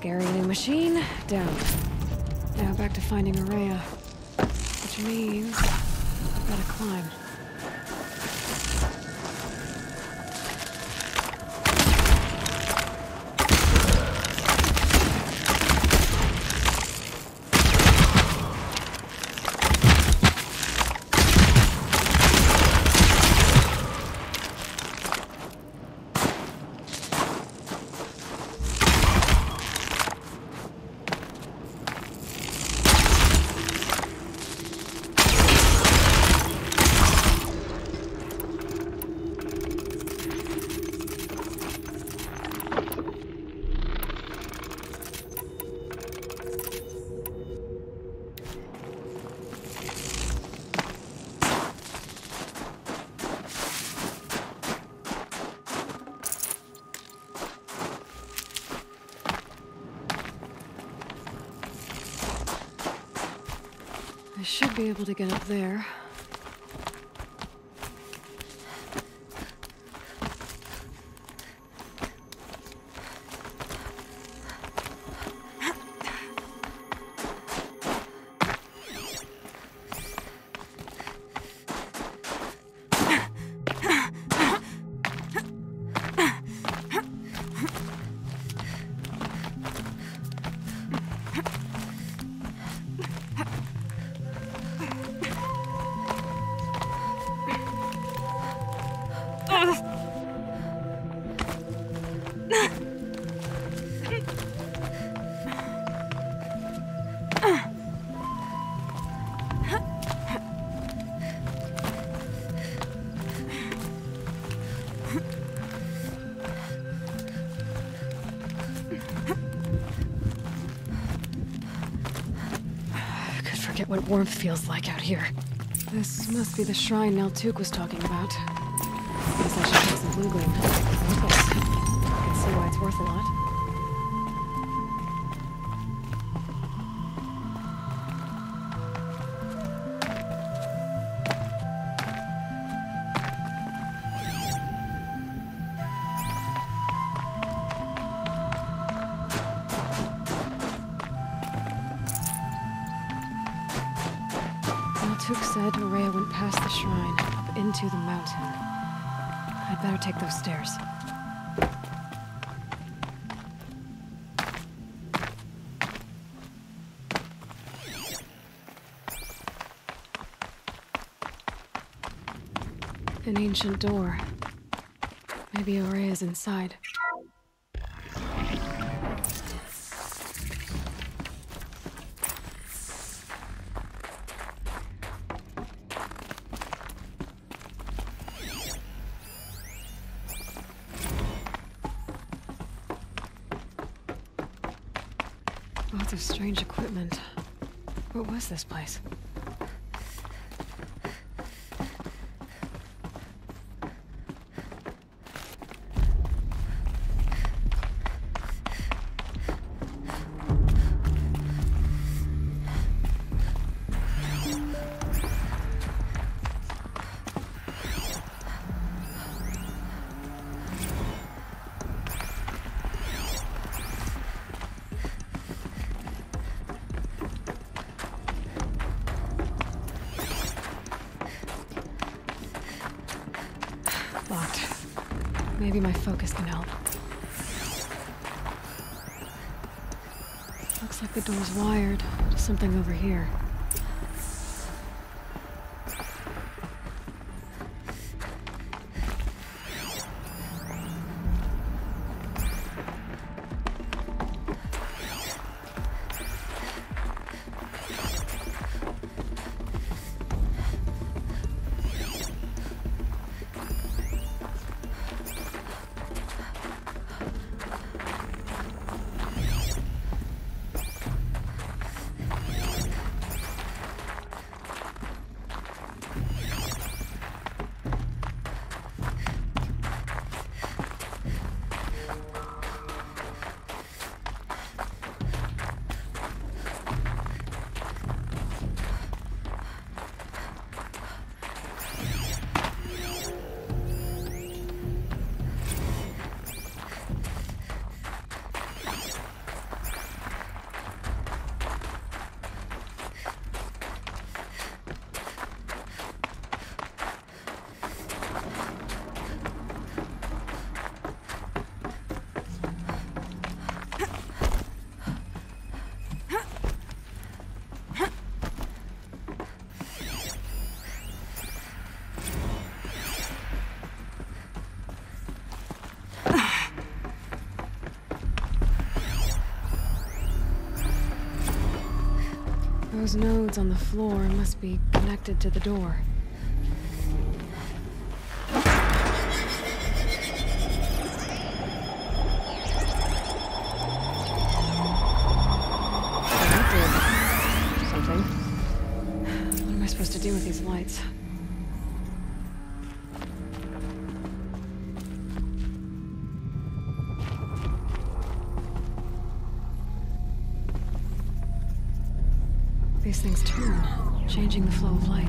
Speaker 19: Scary new machine, down. Now back to finding Ourea. Which means I've gotta climb. I should be able to get up there. Forget what warmth feels like out here. This must be the shrine Naltuk was talking about. Guess I should take some blue gleam. Worthless. I can see why it's worth a lot. Naltuk said Ourea went past the shrine, up into the mountain. I'd better take those stairs. An ancient door. Maybe Ourea's inside. Lots of strange equipment. What was this place? Locked. Maybe my focus can help. Looks like the door's wired to something over here. Those nodes on the floor must be connected to the door. That did something. What am I supposed to do with these lights? These things turn, changing the flow of light.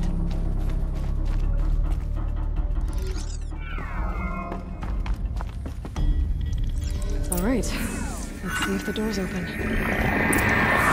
Speaker 19: All right, let's see if the door's open.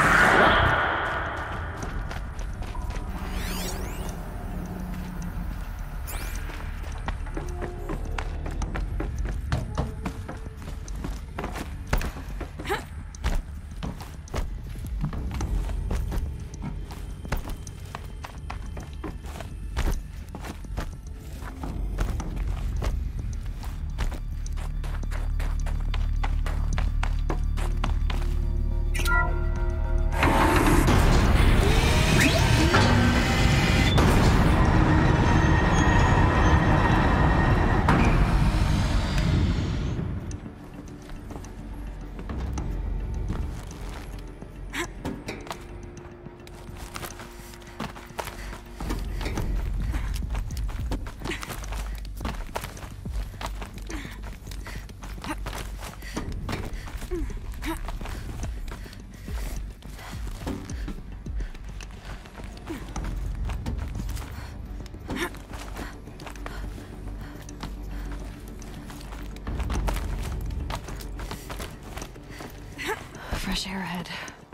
Speaker 19: Fresh air ahead.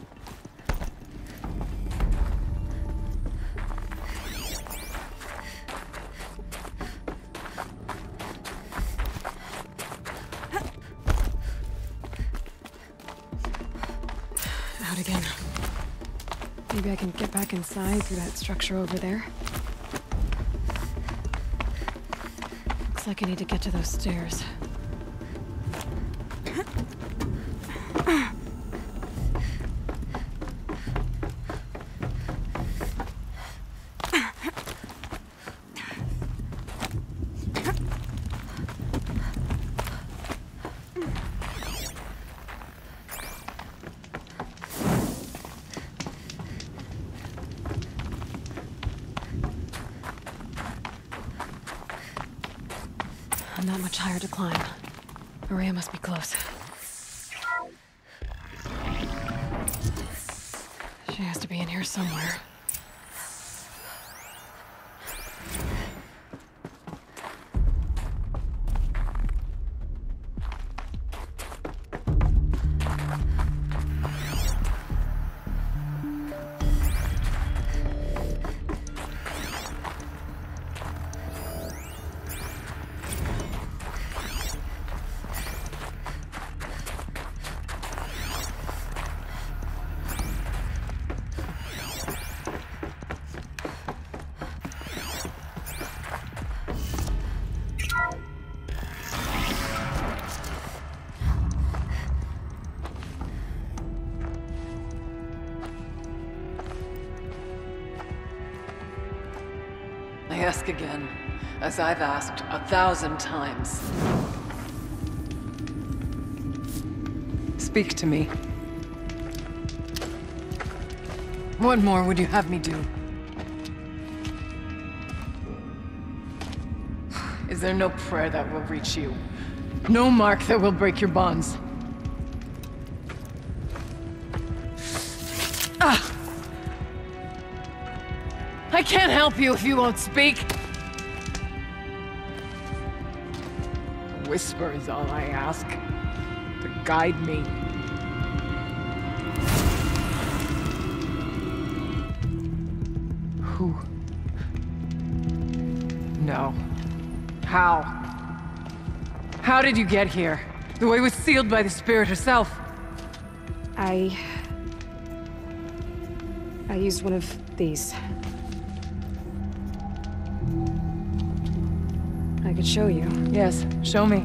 Speaker 19: Out again. Maybe I can get back inside through that structure over there. Looks like I need to get to those stairs. Not much higher to climb. Maria must be close. She has to be in here somewhere.
Speaker 3: I ask again, as I've asked a thousand times. Speak to me. What more would you have me do? Is there no prayer that will reach you? No mark that will break your bonds? Ah! I can't help you if you won't speak. A whisper is all I ask, to guide me. Who? No. How? How did you get here? The way was sealed by the Spirit herself.
Speaker 19: I... I used one of these. I could show you.
Speaker 3: Yes, show me.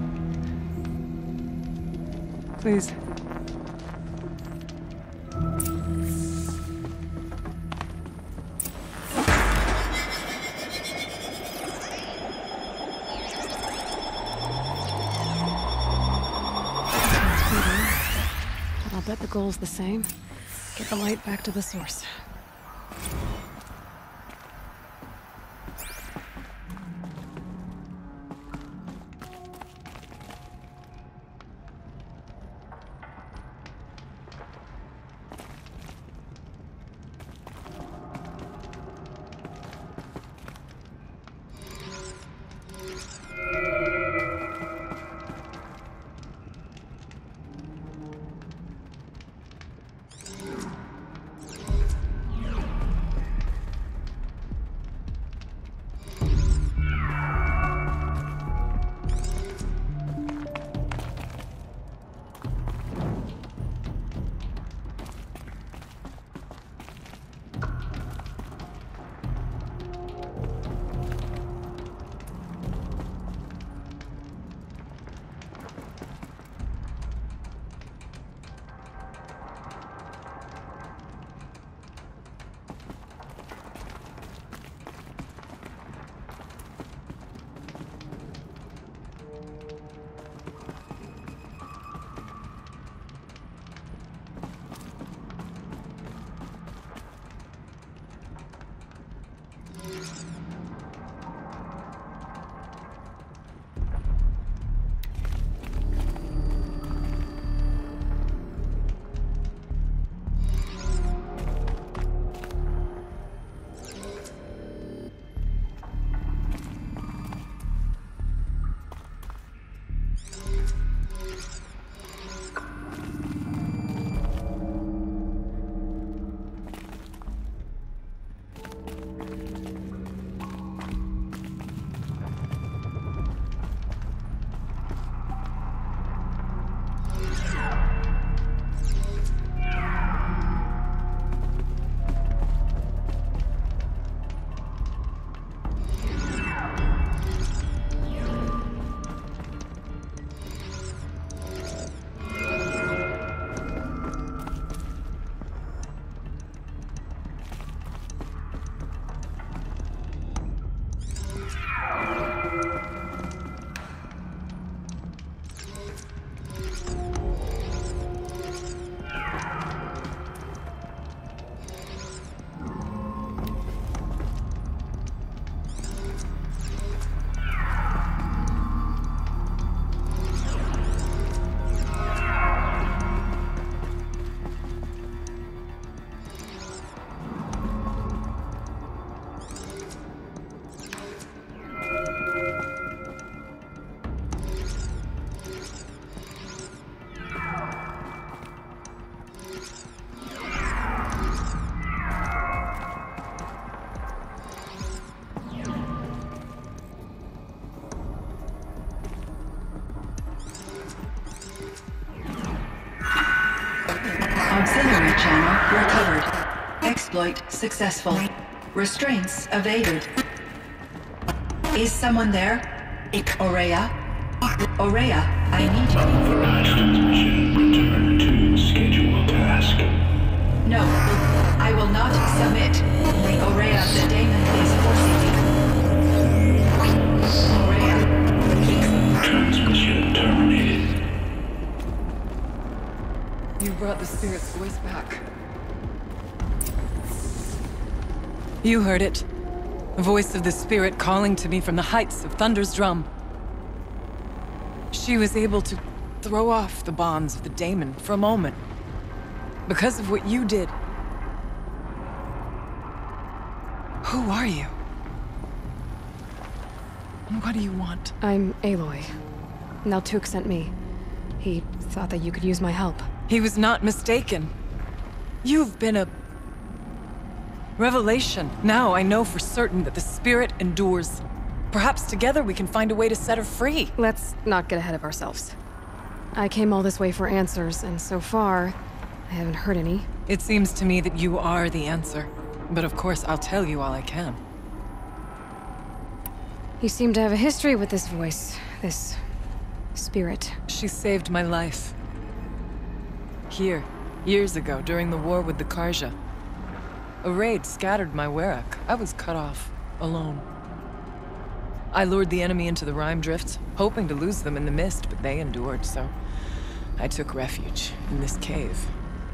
Speaker 3: Please.
Speaker 19: goal's the same. Get the light back to the source.
Speaker 4: Auxiliary channel recovered. Exploit successful. Restraints evaded. Is someone there? Aurea? Aurea, I need you.
Speaker 16: Authorized transmission. Return to scheduled task.
Speaker 4: No, I will not submit. Aurea, the daemon is forcing me. Aurea.
Speaker 16: Transmission terminated.
Speaker 3: You brought the spirit's voice back. You heard it. The voice of the spirit calling to me from the heights of Thunder's drum. She was able to throw off the bonds of the daemon for a moment. Because of what you did. Who are you? And what do you want?
Speaker 19: I'm Aloy. Naltuk sent me. He thought that you could use my help.
Speaker 3: He was not mistaken. You've been a... revelation. Now I know for certain that the spirit endures. Perhaps together we can find a way to set her free.
Speaker 19: Let's not get ahead of ourselves. I came all this way for answers, and so far, I haven't heard any.
Speaker 3: It seems to me that you are the answer. But of course, I'll tell you all I can.
Speaker 19: You seem to have a history with this voice, this spirit.
Speaker 3: She saved my life. Here, years ago, during the war with the Karja. A raid scattered my Werak. I was cut off, alone. I lured the enemy into the Rime Drift, hoping to lose them in the mist, but they endured, so I took refuge in this cave.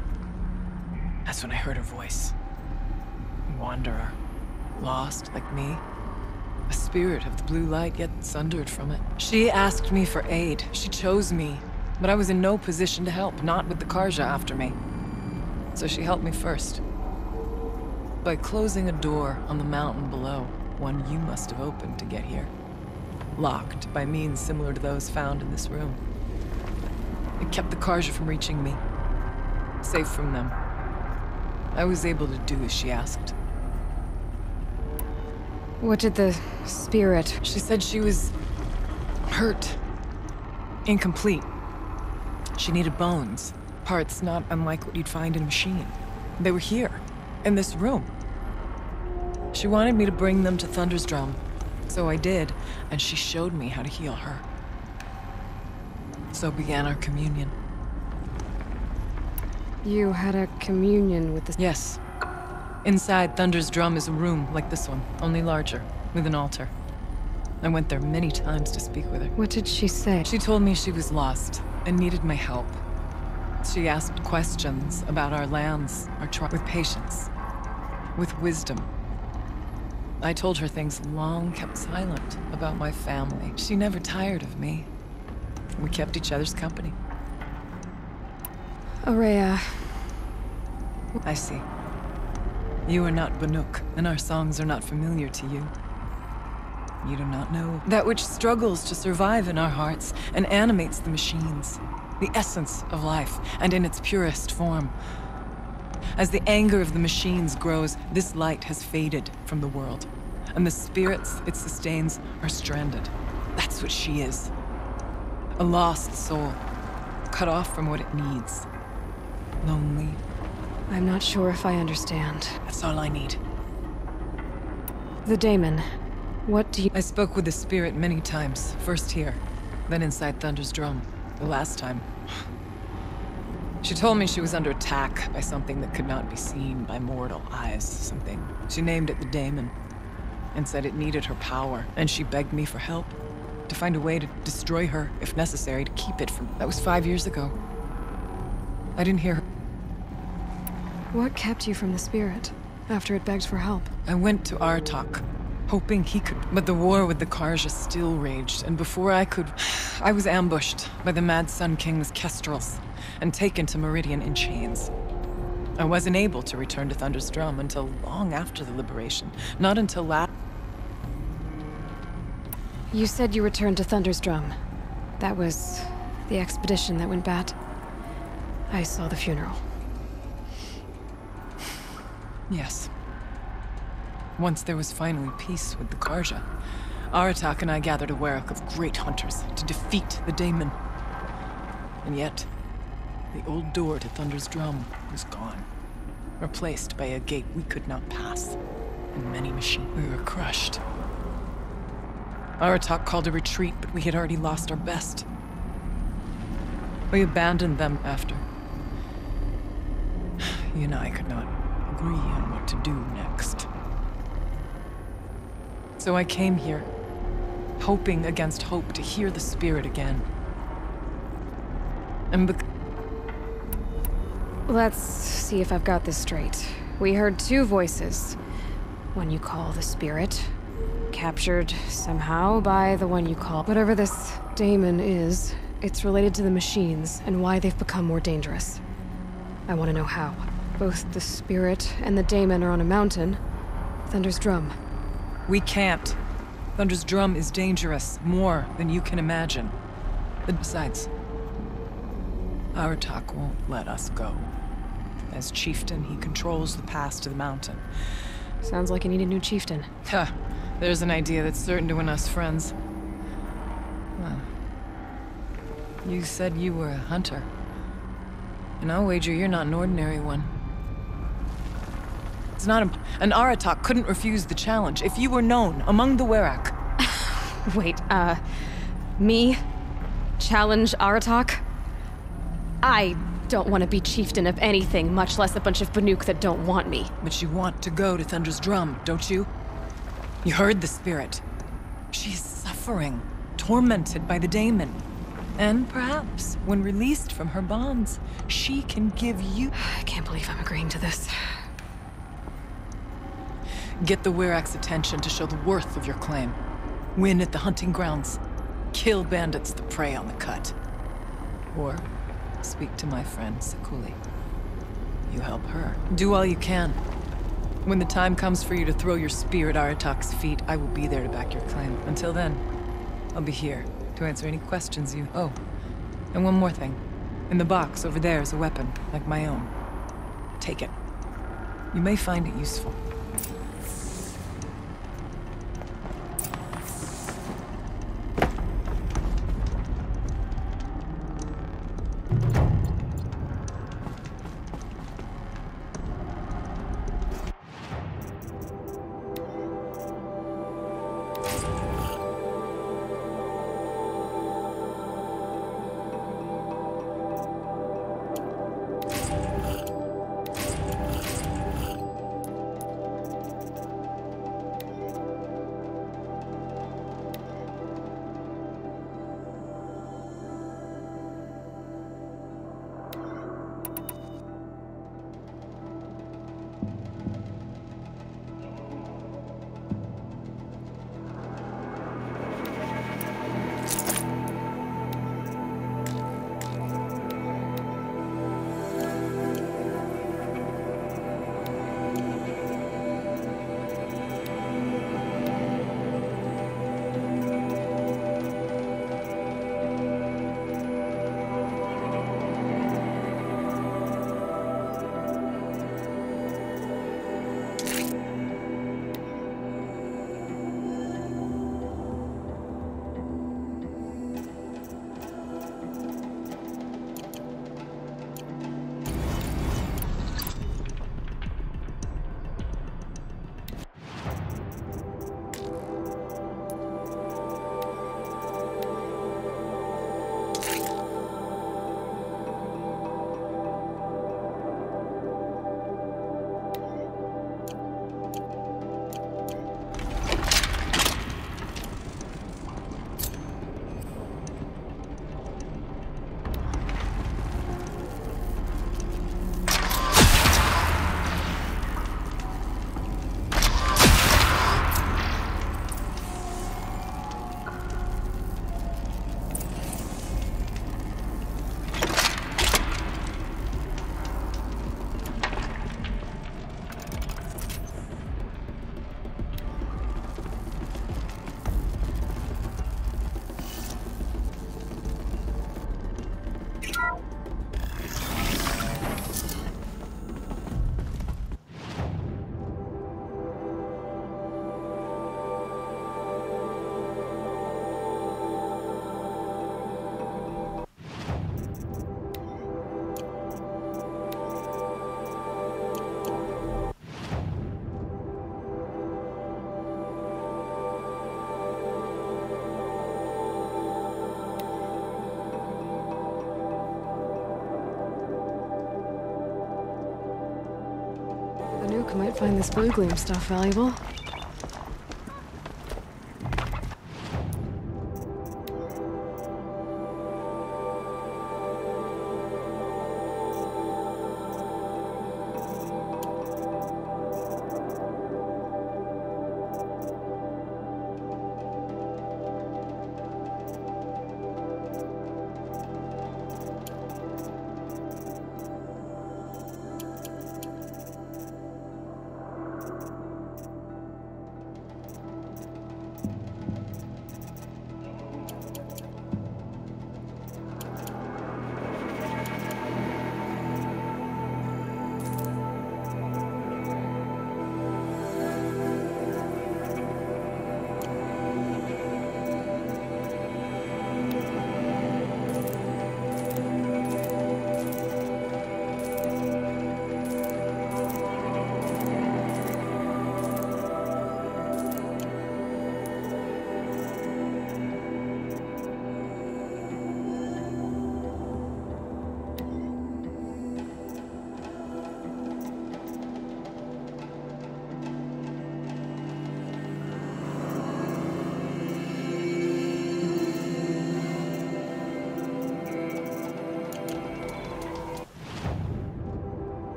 Speaker 3: That's when I heard her voice. A wanderer. Lost, like me. A spirit of the blue light, yet sundered from it. She asked me for aid. She chose me. But I was in no position to help, not with the Karja after me. So she helped me first. By closing a door on the mountain below, one you must have opened to get here. Locked by means similar to those found in this room. It kept the Karja from reaching me. Safe from them. I was able to do as she asked.
Speaker 19: What did the spirit...
Speaker 3: She said she was... hurt. Incomplete. She needed bones. Parts not unlike what you'd find in a machine. They were here, in this room. She wanted me to bring them to Thunder's Drum. So I did, and she showed me how to heal her. So began our communion.
Speaker 19: You had a communion with the...
Speaker 3: Yes. Inside Thunder's Drum is a room like this one, only larger, with an altar. I went there many times to speak with her.
Speaker 19: What did she say?
Speaker 3: She told me she was lost and needed my help. She asked questions about our lands, our tribe, with patience, with wisdom. I told her things long kept silent about my family. She never tired of me. We kept each other's company.
Speaker 19: Ourea.
Speaker 3: I see. You are not Banuk, and our songs are not familiar to you. You do not know that which struggles to survive in our hearts and animates the machines, the essence of life, and in its purest form. As the anger of the machines grows, this light has faded from the world, and the spirits it sustains are stranded. That's what she is. A lost soul, cut off from what it needs. Lonely.
Speaker 19: I'm not sure if I understand.
Speaker 3: That's all I need.
Speaker 19: The daemon. What do you...
Speaker 3: I spoke with the spirit many times. First here, then inside Thunder's Drum. The last time. She told me she was under attack by something that could not be seen by mortal eyes. Something. She named it the daemon. And said it needed her power. And she begged me for help. To find a way to destroy her, if necessary, to keep it from... That was five years ago. I didn't hear her.
Speaker 19: What kept you from the spirit, after it begged for help?
Speaker 3: I went to Aratak, hoping he could... But the war with the Karja still raged, and before I could... I was ambushed by the Mad Sun King's Kestrels, and taken to Meridian in chains. I wasn't able to return to Thunder's Drum until long after the liberation. Not until last...
Speaker 19: You said you returned to Thunder's Drum. That was the expedition that went bad. I saw the funeral.
Speaker 3: Yes. Once there was finally peace with the Karja, Aratak and I gathered a werak of great hunters to defeat the daemon. And yet, the old door to Thunder's Drum was gone, replaced by a gate we could not pass, and many machines. We were crushed. Aratak called a retreat, but we had already lost our best. We abandoned them after. You and I could not agree on what to do next. So I came here, hoping against hope to hear the spirit again. And bec-
Speaker 19: Let's see if I've got this straight. We heard two voices. One you call the spirit, captured somehow by the one you call... Whatever this daemon is, it's related to the machines and why they've become more dangerous. I want to know how. Both the spirit and the daemon are on a mountain. Thunder's Drum.
Speaker 3: We can't. Thunder's Drum is dangerous, more than you can imagine. But besides, Aratak won't let us go. As chieftain, he controls the pass to the mountain.
Speaker 19: Sounds like you need a new chieftain.
Speaker 3: Huh. There's an idea that's certain to win us friends. Well, you said you were a hunter. And I'll wager you're not an ordinary one. It's not a... An Aratak couldn't refuse the challenge if you were known among the werak.
Speaker 19: Wait, uh... me? Challenge Aratak? I don't want to be chieftain of anything, much less a bunch of Banuk that don't want me.
Speaker 3: But you want to go to Thunder's Drum, don't you? You heard the spirit. She is suffering, tormented by the daemon. And perhaps, when released from her bonds, she can give you...
Speaker 19: I can't believe I'm agreeing to this.
Speaker 3: Get the Werak's attention to show the worth of your claim. Win at the hunting grounds. Kill bandits that prey on the cut. Or speak to my friend, Sekuli. You help her. Do all you can. When the time comes for you to throw your spear at Aratak's feet, I will be there to back your claim. Until then, I'll be here to answer any questions you... Oh, and one more thing. In the box over there is a weapon, like my own. Take it. You may find it useful.
Speaker 19: Banuk might find this blue gleam stuff valuable.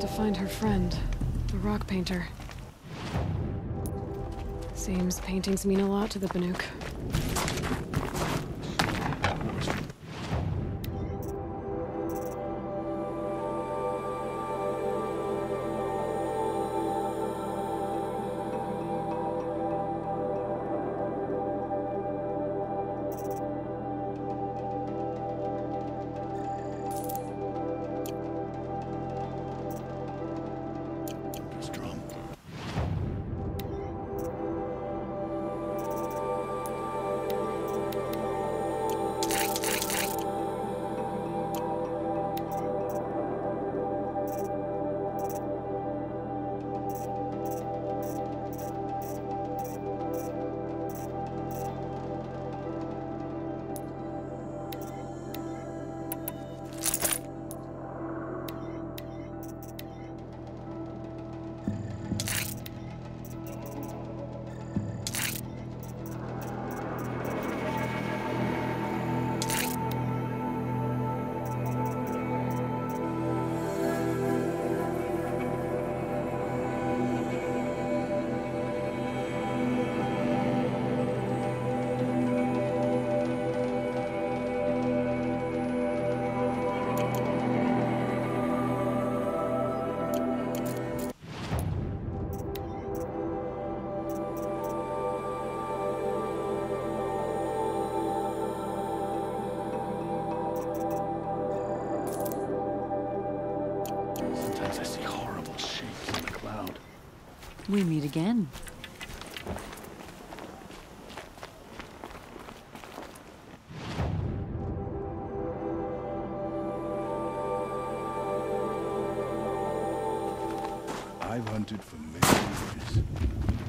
Speaker 19: find her friend, the rock painter. Seems paintings mean a lot to the Banuk.
Speaker 20: Sometimes I see horrible shapes in the cloud.
Speaker 21: We meet again.
Speaker 20: I've hunted for many years.